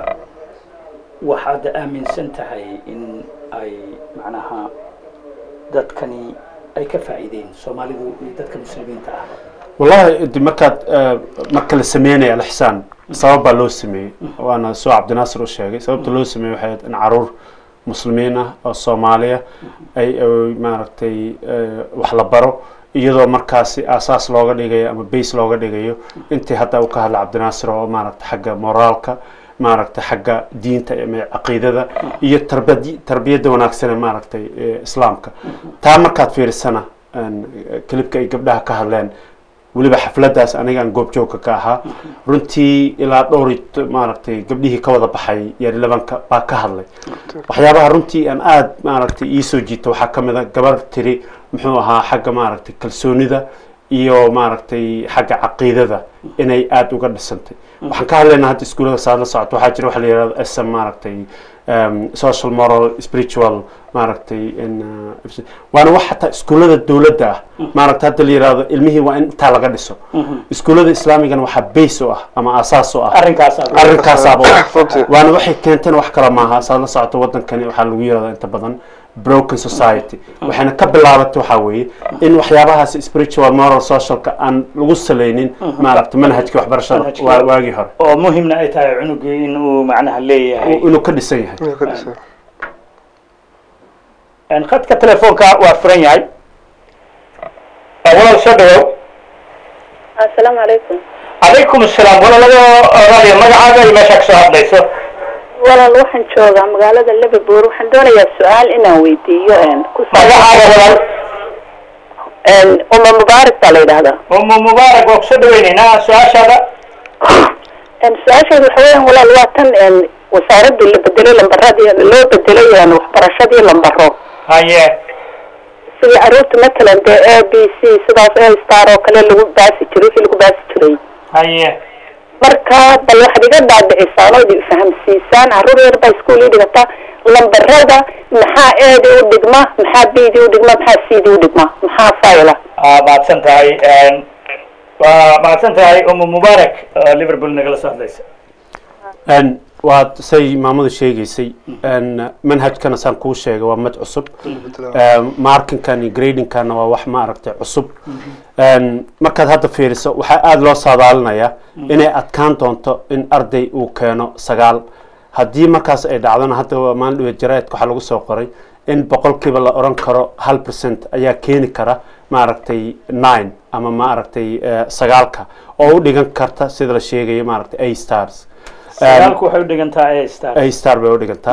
waxaad aaminsan tahay in ay macnaha dadkani ay ka faa'iideen Soomaalidu iyo dadka muslimiinta ah والله دي مركز مركز سميني الإحسان سبب لو سمي وأنا سو عبد الناصر والشيخ سبب لو سمي واحد إن عرور مسلمين أو صومالية أي أو ما رتي وحلا برو يدو مركز أساس لوجا ديجي أما بيس لوجا ديجيو أنت حتى وكهل عبد الناصر وما رت حاجة مورالك ما رت حاجة دين عقيدة ذا هي تربية تربية دون أكثر ما رت إسلامك تام مركز في السنة كليبك يقبلها كهلين waliba xafladaas aniga aan goob joog ka ahaa runtii ilaa dhowr maaragtay gabdhihii ka wada baxay year eleven-ka baa ka hadlay waxyaabaha runtii aan aad maaragtay ii soo jiito waxaa ka mid ah gabar tiri muxuu ahaa xagga maaragtay kalsoonida iyo maaragtay xagga caqiidada inay aad uga dhisantay. waxaan ka hadlaynaa hadda iskuulada saad la socoto waxaa jira waxa la yiraahdo S M maaragtay social moral spiritual maaragtay in waana wax xataa iskuulada dawladda ah maaragtay hadda la yiraahdo ilmihii waa in intaa laga dhiso. iskuulada islaamigana waxaa base u ah ama asaas u ah arrinkaas arrinkaas waana waxay keenteen wax kala maaha saad la socoto wadankani waxaa lagu yiraahdaa inta badan broken society waxayna ka bilaabatay waxa weeye in waxyaabahaas spiritual moral socialka aan lagu salaynin maaragtay manhajka waxbarashada waagi hore oo muhiimna ay tahay cunugii inuu macnaha leeyahay inuu ka dhisan yahay ان خدك تليفونك وافرين هاي اولا شو دو السلام عليكم عليكم السلام ولا لا رالي مقعده ما شك سؤال ليس ولا waxaan joogaa magaalada Liverpool waxaan doonayaa su'aal inaan weydiiyo een ku saabsan een umma mubaarak talayda umma mubaarak oo soo dhaweynayna su'aashada een su'aashada waxa weeyaan walaal waa tan een wasaaradda la bedelay lambaradii loo bedelay yani waxbarashadii lambaro haye sida aroorta matalan de A B C sidaas ay star oo kale lagu baasi jiray lagu baasi jiray haye marka bal waxa diga dhaadhicisaan oo idin fahamsiisaan aroor yar bay iskuul dhigata lambarada maxaa eed u dhigma maxaa B u dhigma maxaa C u dhigma maxaa fayla ah baadsan tahay een waa baadsan tahay ummu mubaarak Liverpool nagala soo hadlaysa een waad say maamadu sheegaysay manhajkana saan kuu sheegay waa mid cusub markinkan iyo gradingkana waa wax ma aragtay cusub markaad hadda fiiriso waxaa aada loo saadaalinayaa inay adkaan doonto in arday uu keeno sagaal haddii markaas ay dhacdona hadda maalin dhaweed jaraa'idka waxaa lagu soo qoray in boqolkiiba la oran karo hal percent ayaa keeni kara maaragtay nine ama maaragtay sagaalka oo u dhigan karta sida la sheegayo maaragtay a stars sagaalku waxay u dhigantaa a star a star bay u dhigantaa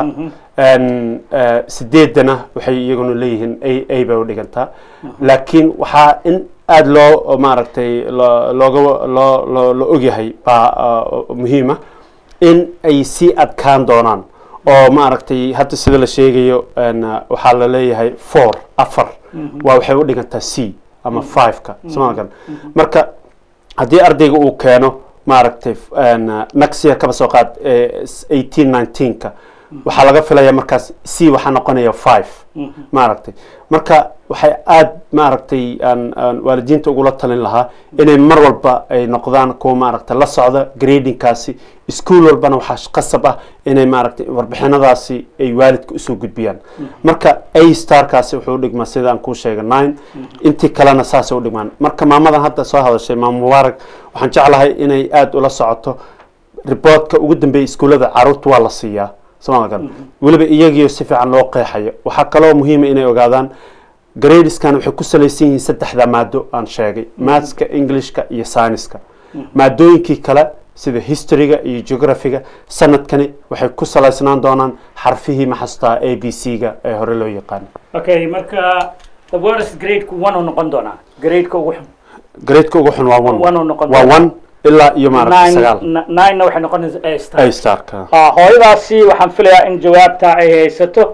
sideedana waxay iyaguna leeyihiin a a bay u dhigantaa laakiin waxaa in aada loo maaragtay looga loo la ogyahay baa muhiima in ay sii adkaan doonaan oo maaragtay hadda sida la sheegayo waxaa la leeyahay four afar waa waxay u dhigantaa c ama five-ka somaalikan marka haddii ardayga uu keeno maaragtay naxia kaba soo qaad eighteen nineteenka waxaa laga filaya markaas c waxaa noqonaya five maaragtay marka waxay aada maaragtay aan aan waalidiinta ugula talin lahaa inay mar walba ay noqdaan kuwa maaragtay la socda gradingkaasi iskuol walbana waxaa qasab ah inay maaragtay warbixinadaasi ay waalidka usoo gudbiyaan marka a starkaasi wuxuu u dhigmaa sida aan kuu sheegay nine intii kalena saasay u dhigmaan marka maamadan hadda soo hadashay maam mubaarak waxaan jeclahay inay aada ula socoto reportka ugu dambeeya iskuullada caruurta waa la siiyaa somaalikan weliba iyagiio si fiican loo qeexayo waxaa kaloo muhiima inay ogaadaan gradeskan waxay ku salaysan yihiin saddexda maado aan sheegay mathska englishka iyo scienceska maadooyinkii kale sida historyga iyo geographyga sanadkani waxay ku salaysnaan doonaan xarfihii maxastaa a b c-ga ee hore loo yaqaano okay marka the worst grade-ku one uu noqon doonaa grade-ka ugu xun grade-ka ugu xun waa one one uu noqon waa one ilaa iyo maaragtay sagaal nine-na waxay noqonaysaa a star a starka hooyadaasi waxaan filayaa in jawaabta ay haysato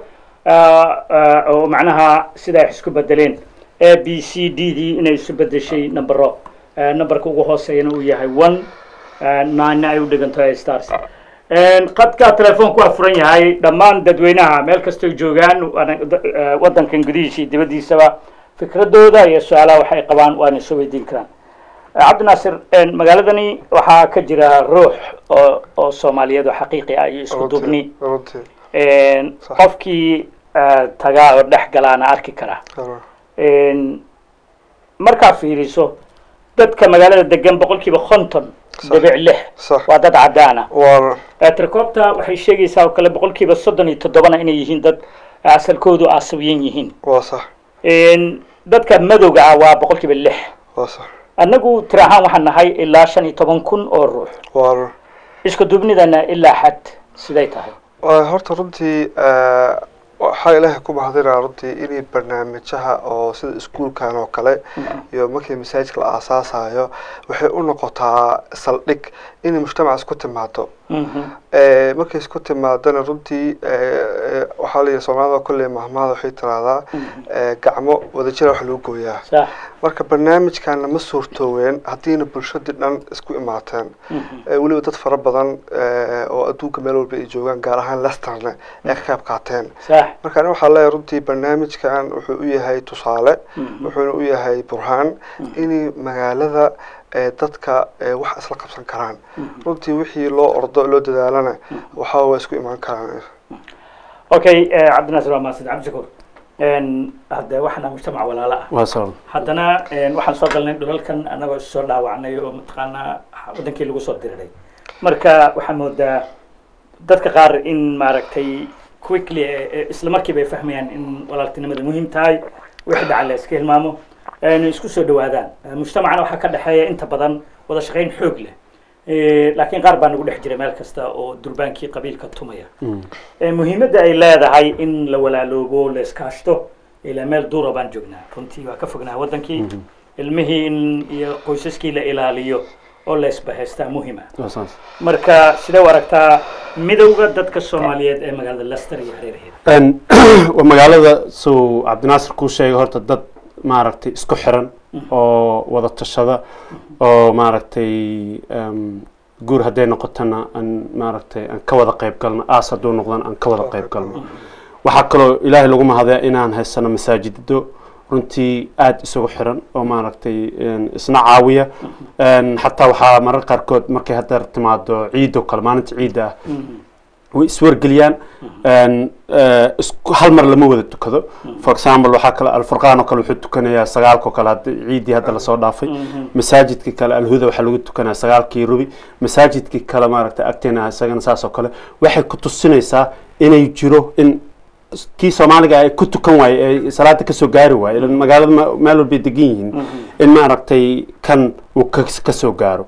oo macnaha sida ay isku bedeleen a b c d dii inay isu bedeshay numbero numberka ugu hooseeyana uu yahay one nine-na ay u dhiganto a stars qadka telefoonku waa furan yahay dhammaan dadweynaha meel kastoo joogaan wadankan gudihiisa iyo dibaddiisaba fikradooda iyo su-aalaha waxay qabaan waana soo weydiin karaan cabdinaasir magaaladani waxaa ka jira ruux oo oo soomaaliyeed oo xaqiiqi ah iyo isku duubni qofkii tagaa oo dhex galaana arki kara markaa fiiriso dadka magaalada degan boqolkiiba konton dhibic lix waa dad cadaana tirkoobta waxay sheegaysaa oo kale boqolkiiba soddon iyo toddobana inay yihiin dad asalkoodu aasawiyan yihiin dadka madowga ah waa boqolkiiba lix annagu tir ahaan waxaan nahay ilaa shan iyo toban kun oo ruux isku duubnidana ilaa xad siday tahay horta runtii waxaa ilaahay ku mahadinaa runtii inay barnaamijyaha oo sida iskuulkan oo kale iyo markii masaajidka la aasaasayo waxay u noqotaa saldhig inay mujtamac isku timaado markay isku timaadana runtii waxaa layihi soomaalida kolley mahmaada waxay tiraahdaa gacmo wadajira wax lagu gooyaa marka barnaamijkana ma suurtooween haddiina bulshadii dhan isku imaateen weliba dad fara badan oo adduunka meel walba ay joogaan gaar ahaan lesterna ay ka qayb qaateen marka ani waxaa leeyahay runtii barnaamijkan wuxuu u yahay tusaale wuxuuna u yahay burhaan inay magaalada dadka wax isla qabsan karaan runtii wixii loo ordo loo dadaalana waxaa waa isku imaan karaan okay cabdinaasir waa maasid cabdishakuur hadda waxaana mujtamac walaalo ah haddana waxaan soo galnay dhulalkan annagoo soo dhaawacnay oo mataqaanaa wadankii lagu soo diriray marka waxaa moodaa dadka qaar in maaragtay quickly isla markiiba ay fahmayaan in walaaltinimada muhiim tahay wixii dhaca la iska hilmaamo inay isku soo dhawaadaan mujtamacana waxaa ka dhexeeya inta badan wada shaqayn xoog leh laakiin qaar baa nagu dhex jira meel kasta oo durbaankii qabiilka tumaya muhiimadda ay leedahay in la walaaloobo la iskaashto ilaa meel duura baan joognaa runtii waa ka fognaa wadankii ilmihii in iyo qoysaskii la ilaaliyo oo la isbahaystaa muhiima marka sidee u aragtaa midowga dadka soomaaliyeed ee magaalada leicester iyo hareeraheeda magaalada suu cabdinaasir kuu sheegay horta dad maaragtay isku xiran oo wada tashada oo maaragtay guur hadday noqotana aan maaragtay aan ka wada qayb galno aas hadduu noqdana aan ka wada qayb galno waxaa kaloo ilaahay lagu mahadaya inaan haysano masaajido runtii aada isugu xiran oo maaragtay isna caawiya xataa waxaa marar qaarkood markay hadda timaado ciid oo kale maalinta ciidda ah way iswargeliyaan hal mar lama wada tukado for example waxaa kale alfurqaan oo kale wuxuu tukanayaa sagaalka oo kale ciidii hadda lasoo dhaafay masaajidka kale alhuda waxaa lagu tukanaya sagaalkii rubi masaajidka kale maaragtay agteena isagana saas oo kale waxay ku tusinaysaa inay jiro in kii soomaaliga ay ku tukan waaye ay salaada kasoo gaari waaye ilan magaalada meel walbay degan yihiin in maaragtay kan uu kasoo gaaro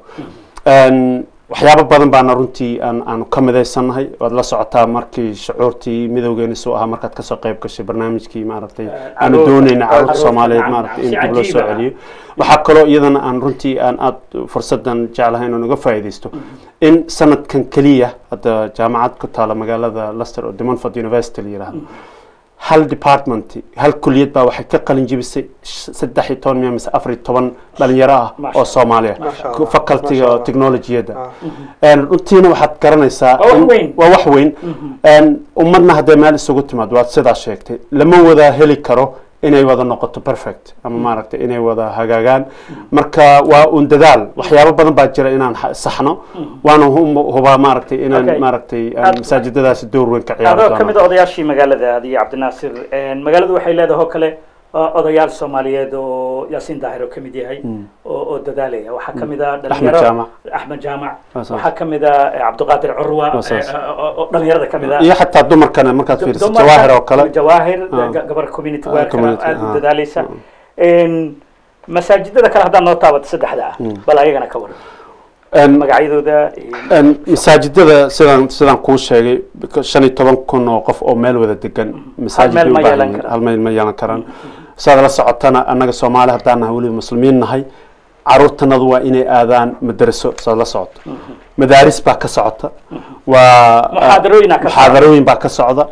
waxyaabo badan baana runtii aan aanu ka midaysanahay waad la socotaa markii shucuurtii midowgeena soo ahaa markaad kasoo qayb gashay barnaamijkii maaragtay aanu doonayna carruurta soomaaliyeed maaragtay in dib loo soo celiyo waxaa kaloo iyadana aan runtii aan aada fursadan jeclahay inaan uga faa'iidaysto in sanadkan keliya hadda jaamacad ku taala magaalada Leicester oo De Montfort University la yiraahdo hal department hal kulliyad baa waxay ka qalin jibisay saddex iyo toban mise afar iyo toban dhalinyaro ah oo Soomaaliya faculty oo technology-da een runtiina waxaad garanaysaa waa wax weyn een ummadna hadda meel isugu timaad waad sidaa sheegtay lama wada heli karo inay wada noqoto perfect ama maaragtay inay wada hagaagaan marka waa un dadaal waxyaabo badan baa jira inaan saxno waana hubaa maaragtay inaan maaragtay masaajidadaasi door weyn ka ciyaaro adoo kamid odayaashii magaalada adiga Cabdinaasir een magaaladu waxay leedahay oo kale odayaal Soomaaliyeed oo Yaasiin Daahir oo kamid yahay oo oo dadaalaya waxa kamid ah dhalinyaro Axmed Jaamac waxa kamid ah Cabdiqaadir Curwa oo dhalinyarada kamid ah iyo xataa dumarkana markaad fiiriso Jawaahir oo kale Jawaahir gabar community work aad dadaalaysa een masaajidada kale hadda noo taabad saddexda ah bal ayagana ka waran een magacyadooda een masaajidada sidaan sidaan ku sheegay shan iyo toban kun oo qof oo meel wada degan masaajid u baahan hal meel ma yeelan karaan saad la socotana annaga Soomaali haddaan nahay wali muslimiin nahay carruurtanadu waa inay aadaan madraso saad la socoto madaaris baa ka socota waa muxaadarooyin baa ka socda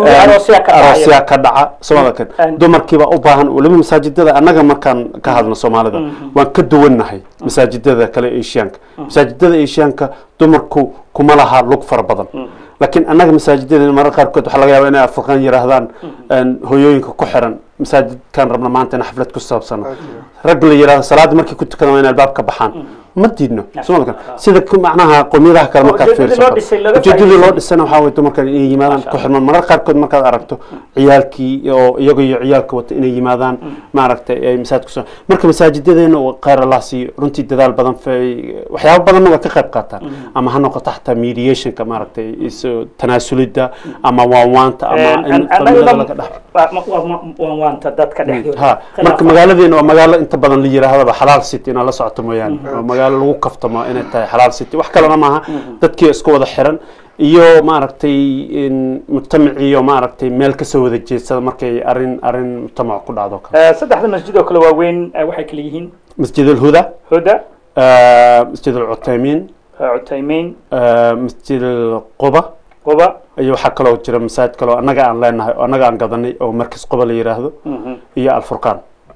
aroosya ka dhaca soomaalka dumarkiiba u baahan waliba masaajidada annaga markaan ka hadno Soomaalida waan ka duwannahay masaajidada kale Asianka masaajidada Asianka dumarku kuma laha lug far badan laakiin annaga masaajidada mararka qaarkood waxa laga yaabaa inay afqan yiraahdaan hooyooyinka ku xiran masaajidkan rabna maanta in xaflad ku saabsan rag la yiraahdo salaad markii ku tukadaan inay albaabka baxaan ma diidno Soomaalikan sida macnaha qowmiyadaha kale markaad fiiriso ujeedada loo dhisana waxa way dumarkan inay yimaadaan ku xirmaan mararka qaarkood markaad aragto ciyaalkii oo iyaga iyo ciyaalka wata inay yimaadaan maaragtay ay masaajid ku soo marka masaajidadeena oo khayr Allah si runtii dadaal badan waxyaabo badan oo ka qayb qaataan ama ha noqoto xataa mediation-ka maaragtay isu tanaasulida ama waanwaanta ama in familada laga dhax waanwaanta dadka dhexdooda marka magaaladeena waa magaalo inta badan la yiraahdo xalaal city in la socoto mooyaan magaalo lagu kaftamo inay tahay xalaal city wax kale ma aha dadkii isku wada xiran iyo maaragtay in mujtamaciyo maaragtay meel ka soo wada jeedsada markay arin arin mujtamac ku dhacdo kale saddexda masjid oo kale waa weyn waxay kala yihiin masjid al-huda huda masjid al-utaymin utaymin masjid al-quba quba iyo waxa kale oo jira masaajid kale oo annaga aan leenahay oo annaga aan gadanay oo markas quba la yiraahdo iyo al-furqaan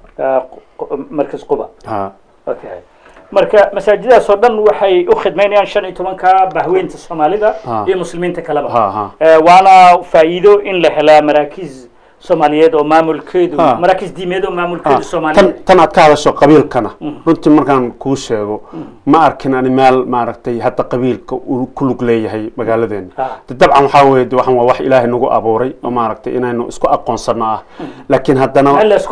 markas quba ha okay marka masaajidadaas oo dhan waxay u khidmeynayaan shan iyo tobanka bahweynta Soomaalida iyo muslimiinta kaleba waana faa'iido in la helo maraakiz Soomaaliyeed oo maamulkeedu maraakiz diimeed oo maamulkeedu Soomaaliyeed tan aad ka hadasho qabiilkana runtii markaan ku sheego ma arkin ani meel maaragtay hadda qabiilka uu ku lug leeyahay magaaladeena dabcan waxa weeye waxan waa wax Ilaahay nagu abuuray oo maaragtay inaynu isku aqoonsano ah laakiin haddana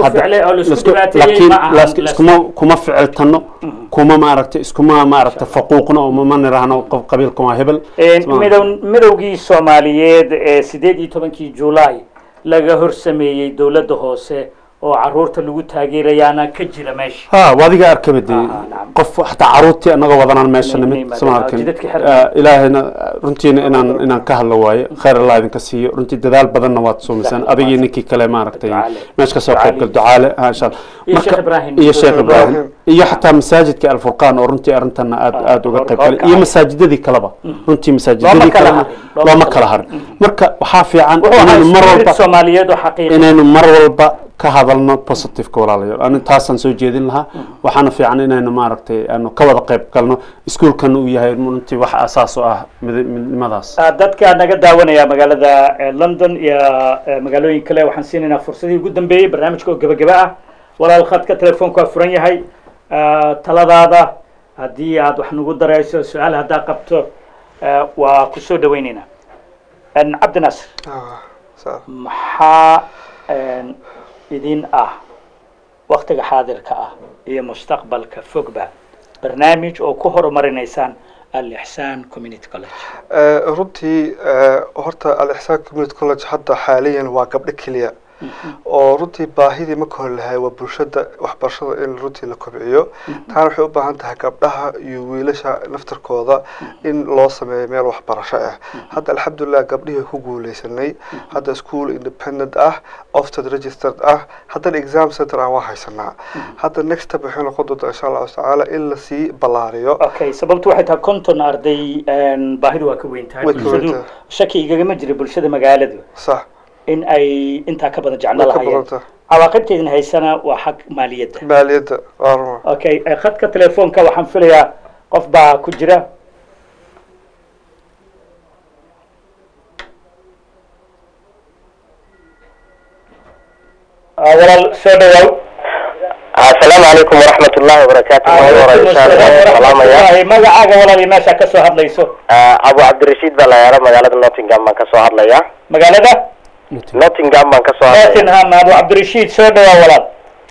laakiin iskuma kuma ficiltano kuma maaragtay iskuma maaragtay faquuqna oo ma niraahno qabiilka waa hebel midowgii Soomaaliyeed ee sideed iyo tobankii July laga horsameeyay dawladda hoose oo carruurta lagu taageerayaana ka jira meesha ha wadiga arkabadii qof hatta carruurtii anaga wadanaan meesha nimid Soomaalikan ilaahayna runtiina inaan inaan ka hadlo waaye khayr Allah idinka siiyo runtii dadaal badanna waad soomisaan adigii ninkii kale maaragtay meesha ka soo qayb gal ducaale insha Allah iyo Sheekh Ibrahim iyo hatta masaajidka al-Furqaan oo runtii arintana aad aad uga qayb galay iyo masaajidadii kaleba runtii masaajidadii kaleba lama kala harin marka waxa fiican inaynu mar walba Soomaaliyeed oo xaqiiqo inaynu mar walba ka hadalno positive ka walaalayaal aan taasan soo jeedin lahaa waxaana fiican inaynu maaragtay aanu ka wada qayb galno iskuulkan uu yahay runtii wax asaas oo ah midnimadaas dadka naga daawanaya magaalada London iyo magaalooyin kale waxaan siinaynaa fursadii ugu dambeeyay barnaamijka oo gabagaba ah walaal khadka telefoonka waa furan yahay taladaada haddii aad wax nagu darayso su'aal haddaa qabto waa ku soo dhawaynaynaa ان عبد الناصر آه، صح. maxaa een, idin ah waqtiga xaadirka ah iyo mustaqbalka fogba barnaamij oo ku horumarinaysaan al-ixsaan community college آه، runtii آه، horta al-ixsaan community college hadda xaaliyan waa gabdho keliya oo runtii baahidii ma kahor lahay waa bulshada waxbarashada in runtii la kobciyo taana waxay u baahan tahay gabdhaha iyo wiilasha naftarkooda in loo sameeyo meel waxbarasho ah hadda alxamdulilah gabdhihii ku guuleysanay hadda school independent ah ofted registered ah haddana exam center aan waa haysanaa hadda next step waxay noqon doontaa insha allahu tacaala in lasii ballaariyo okay sababtu waxay tahay konton arday een, baahidu waa ka weyn tahay Way ka weyn bulshadu tahay. shaki igagama jira bulshada magaaladu sax in ay intaa ka badan jeclo way ka lahayeen badan tahay cawaaqibteedin haysana waa xag maaliyadda maaliyadda waa ruma okay eh, khadka telefoonka waxaan filayaa qof baa ku jira Ah, walaal soo dhawow السلام عليكم ورحمة الله وبركاته. Waalaikum asalaam waraxmatullaahi. magacaaga walaal iyo meesha ka soo hadlayso أبو عبد الرشيد بلايرة مقالة نوتنغهام من كسو هادليا. magaalada نوتنغهام من كسو هادليا. nottingham abu cabdirashiid soo dhawow walaal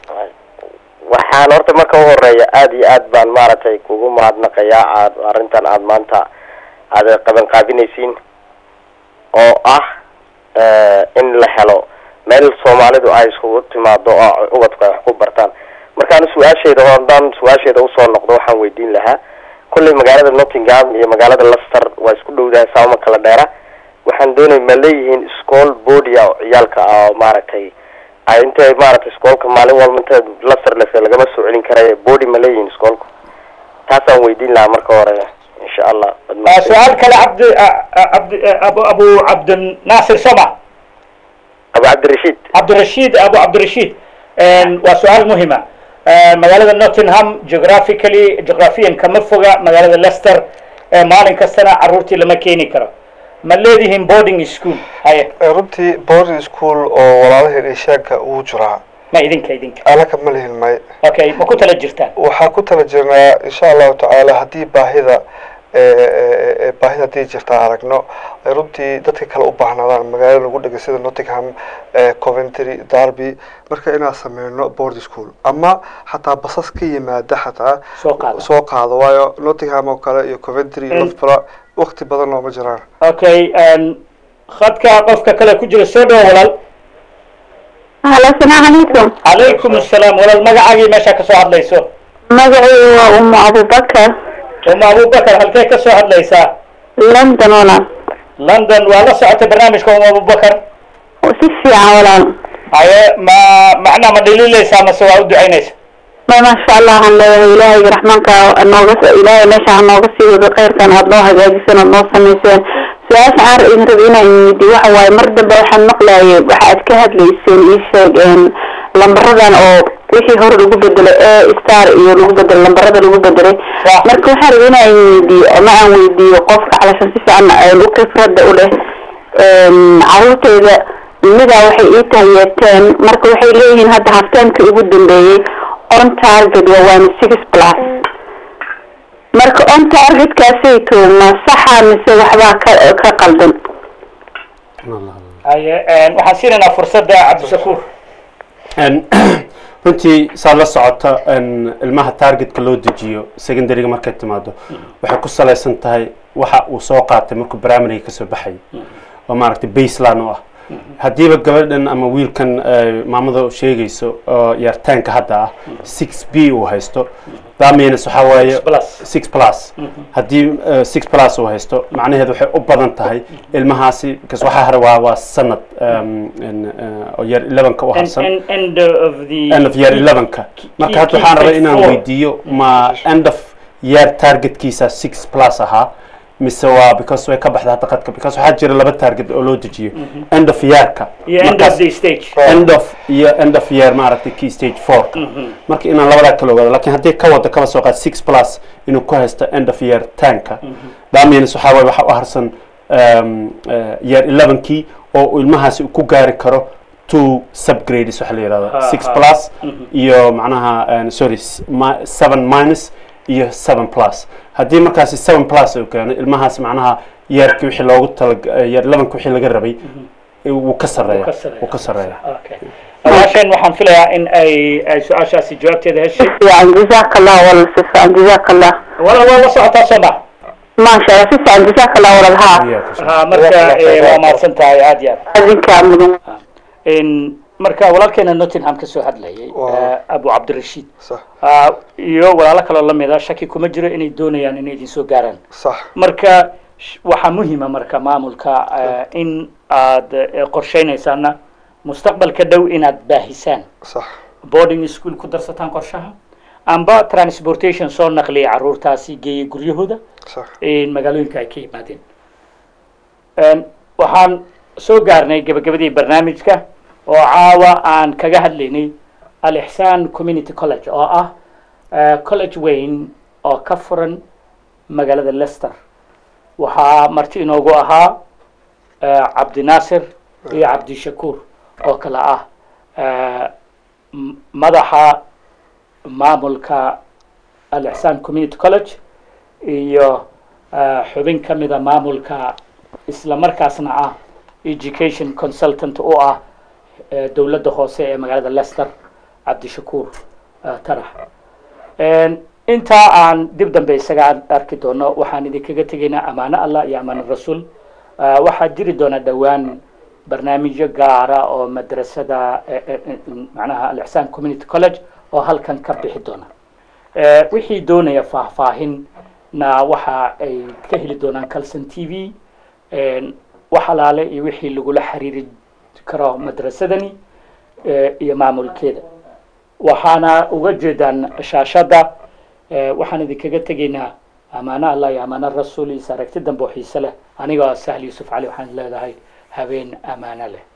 waxaan horta marka u horeeya aad iyo aad baan maaragtay kugu mahadnaqayaa aad arrintan aad maanta aad qaban qaabinaysiin oo ah in la helo meel Soomaalidu ay iskugu timaado oo ubadka wax ku bartaan markaan su'aasheeda hoondaan su'aasheeda u soo noqdo waxaan weydiin lahaa kulli magaalada Nottingham iyo magaalada Leicester waa isku dhowdahay saama kala dheera waxaan doonayaa ma leeyihiin school body oo ciyaalka ah maaragtay ay intay maaragtay iskoolka maalin walba inta Leicester la lagama soo celin karay body ma leeyihiin iskoolku taasaan weydiin lahaa marka hore insha Allah Ah, su'aal kale cabdi cabdi abu abu cabd naasir sama Abu Abd Rashid cabdirashiid abu cabdirashiid een, waa su-aal muhima Eh, magaalada nottingham geographically geographiyan kama foga magaalada leicester eh, maalin kastana caruurtii lama keeni karo ma leedihiin boarding school haye runtii boarding school oo walaalaheen eeshaanka uu jiraa ma idinka idinka anaka ma lihin may okay ma ku tala jirtaan waxaa ku tala jirnaa insha allahu tacaala haddii baahida ee baahida haddii jirta aragno ay runtii dadka kale u baahnaadaan magaalada lagu dhigay sida Nottingham ee Coventry Derby marka inaan sameyno boarding school ama xataa basas ka yimaada xataa soo qaado soo qaado waayo Nottingham oo kale iyo Coventry iyo Mm. Loughborough waqti badan looma jiraan okay een, khadka qofka kale ku jira soo dhawo walaal halo asalaamu calaykum calaykum assalaam walaal magacaagii meesha ka soo hadlayso magacaygu waa umu abubakar uma abubakar halkee ka soo hadlaysaa london walaal london waa la socotay barnaamijka uma abubakar si fiican walaal haye ma macnaa ma dhaliilaysaa mase waa u ducaynaysa ma maasha allah aan leeyahay ilaahayga raxmaanka nooga ilaahay meesha ha nooga sii wado khayrkan aad noo hagaajiseen ood noo samayseen su-aasha aan idin rabi inaan weydiiyo waxa waaye mar dambe waxaan maqlayay waxa aad ka hadlayseen ii sheeg lambaradan oo wixii hore lagu bedelay ee star iyo lagu bedelay lambarada lagu bedelay marka waxaan rabay inaan weydiiyo ama aan weydiiyo qofka calashan si fiican u khibrada u leh caruurteyda midaa waxay ii tahiyeeteen marka waxay leeyihiin hadda haftaanka ugu dambeeyey on target waa waana six plus marka on targetkaasay toogma saxa mise waxbaa ka ka qaldan haye een, waxaan siinaynaa fursadda cabdishakuur runtii saa la socota in ilmaha targetka loo dejiyo secondaryga markay timaado waxay ku salaysan tahay waxa uu soo qaatay markuu primaryga kasoo baxay oo maaragtay baseline u ah haddiiba gabadhan ama wiilkan eh, maamada sheegayso oo yartaanka hadda ah six b uu haysto that means waxaa waaye Six plus. six plus haddii eh, six plus uu haysto macnaheedu waxay u badan tahay ilmahaasi because waxaa hore waa waa sanad um, in, eh, oo year eleven-ka u End- harsan end- end of the end of year eleven-ka marka hadda waxaan rabay inaan weydiiyo ma end of year targetkiisa six plus ahaa mise waa because way ka baxda hadda qadka because waxaa jira laba target oo loo dejiyo end of yearka iyo end of the stage end of iyo end of year maaragtay key stage four marka inaan labadaa kala ogaado laakiin haddii ka wada kaba soo qaad six plus inuu ku haysto end of year tanka that means waxaa waaye waxa u harsan um, uh, year eleven-kii oo uu ilmahaasi ku gaari karo two subgrades waxa la yidhahdo Ha, six ha. plus iyo macnaha uh, sorry s- mi- seven minus iyo seven plus haddii markaasi seven plus uu keeno ilmahaas macnaha yeerkii wixii loogu tala yeer labanka wixii laga rabay wuu ka sarreeya wuu ka sarreeya walaasheen waxaan filayaa in ay ay su-aashaasi jawaabteeda heshay يعني جزاك الله والله سفان جزاك الله wala waa la socotaa soo ma ما شاء الله سفان جزاك الله والله ها ha marka waa mahadsan tahay aad iyo aad هذين كاملين in marka walaalkeena Nottingham ka soo hadlayay Abu Cabdirashiid صح iyo walaalo kale la mid ah shaki kuma jiro inay doonayaan inay idin soo gaaraan صح marka waxa muhiim ah marka maamulka in aad qorsheynaysaana mustaqbalka dhow inaad baahisaan صح boarding school ku darsataan qorshaha amba transportation soo naqliya caruurtaasi geeyay guryahooda صح in magaalooyinka ay ka yimaadeen een waxaan soo gaarnay gabagabadii barnaamijka oo caawa aan kaga hadlaynay al-ihsan community college oo ah college weyn oo ka furan magaalada Leicester waxaa marti inoogu ahaa Cabdi Naasir iyo Cabdi Shakuur oo kala ah madaxa maamulka al-ihsan community college iyo xubin ka mid ah maamulka isla markaasna ah education consultant oo ah dawladda hoose ee magaalada Leicester Cabdi Shakuur Tarax een inta aan dib dambe isaga arki doono waxaan idinkaga tegaynaa amaano Allah iyo amaano rasuul waxaa jiri doona dhawaan barnaamijyo gaara oo madrasada macnaha al-ihsan community college oo halkan ka bixi doona wixii doonaya faahfaahin na waxa ay ka heli doonaan Kalson T V een waxalaale iyo wixii lagu la xiriiri karo madrasadani iyo maamulkeeda waxaana uga jeedaan shaashada waxaan idinkaga tegaynaa amaana Allah iyo amaana rasuul iyo aragti dambe oo xiiso leh aniga Sahal Yusuf Ali waxaan leedahay habeen amaana leh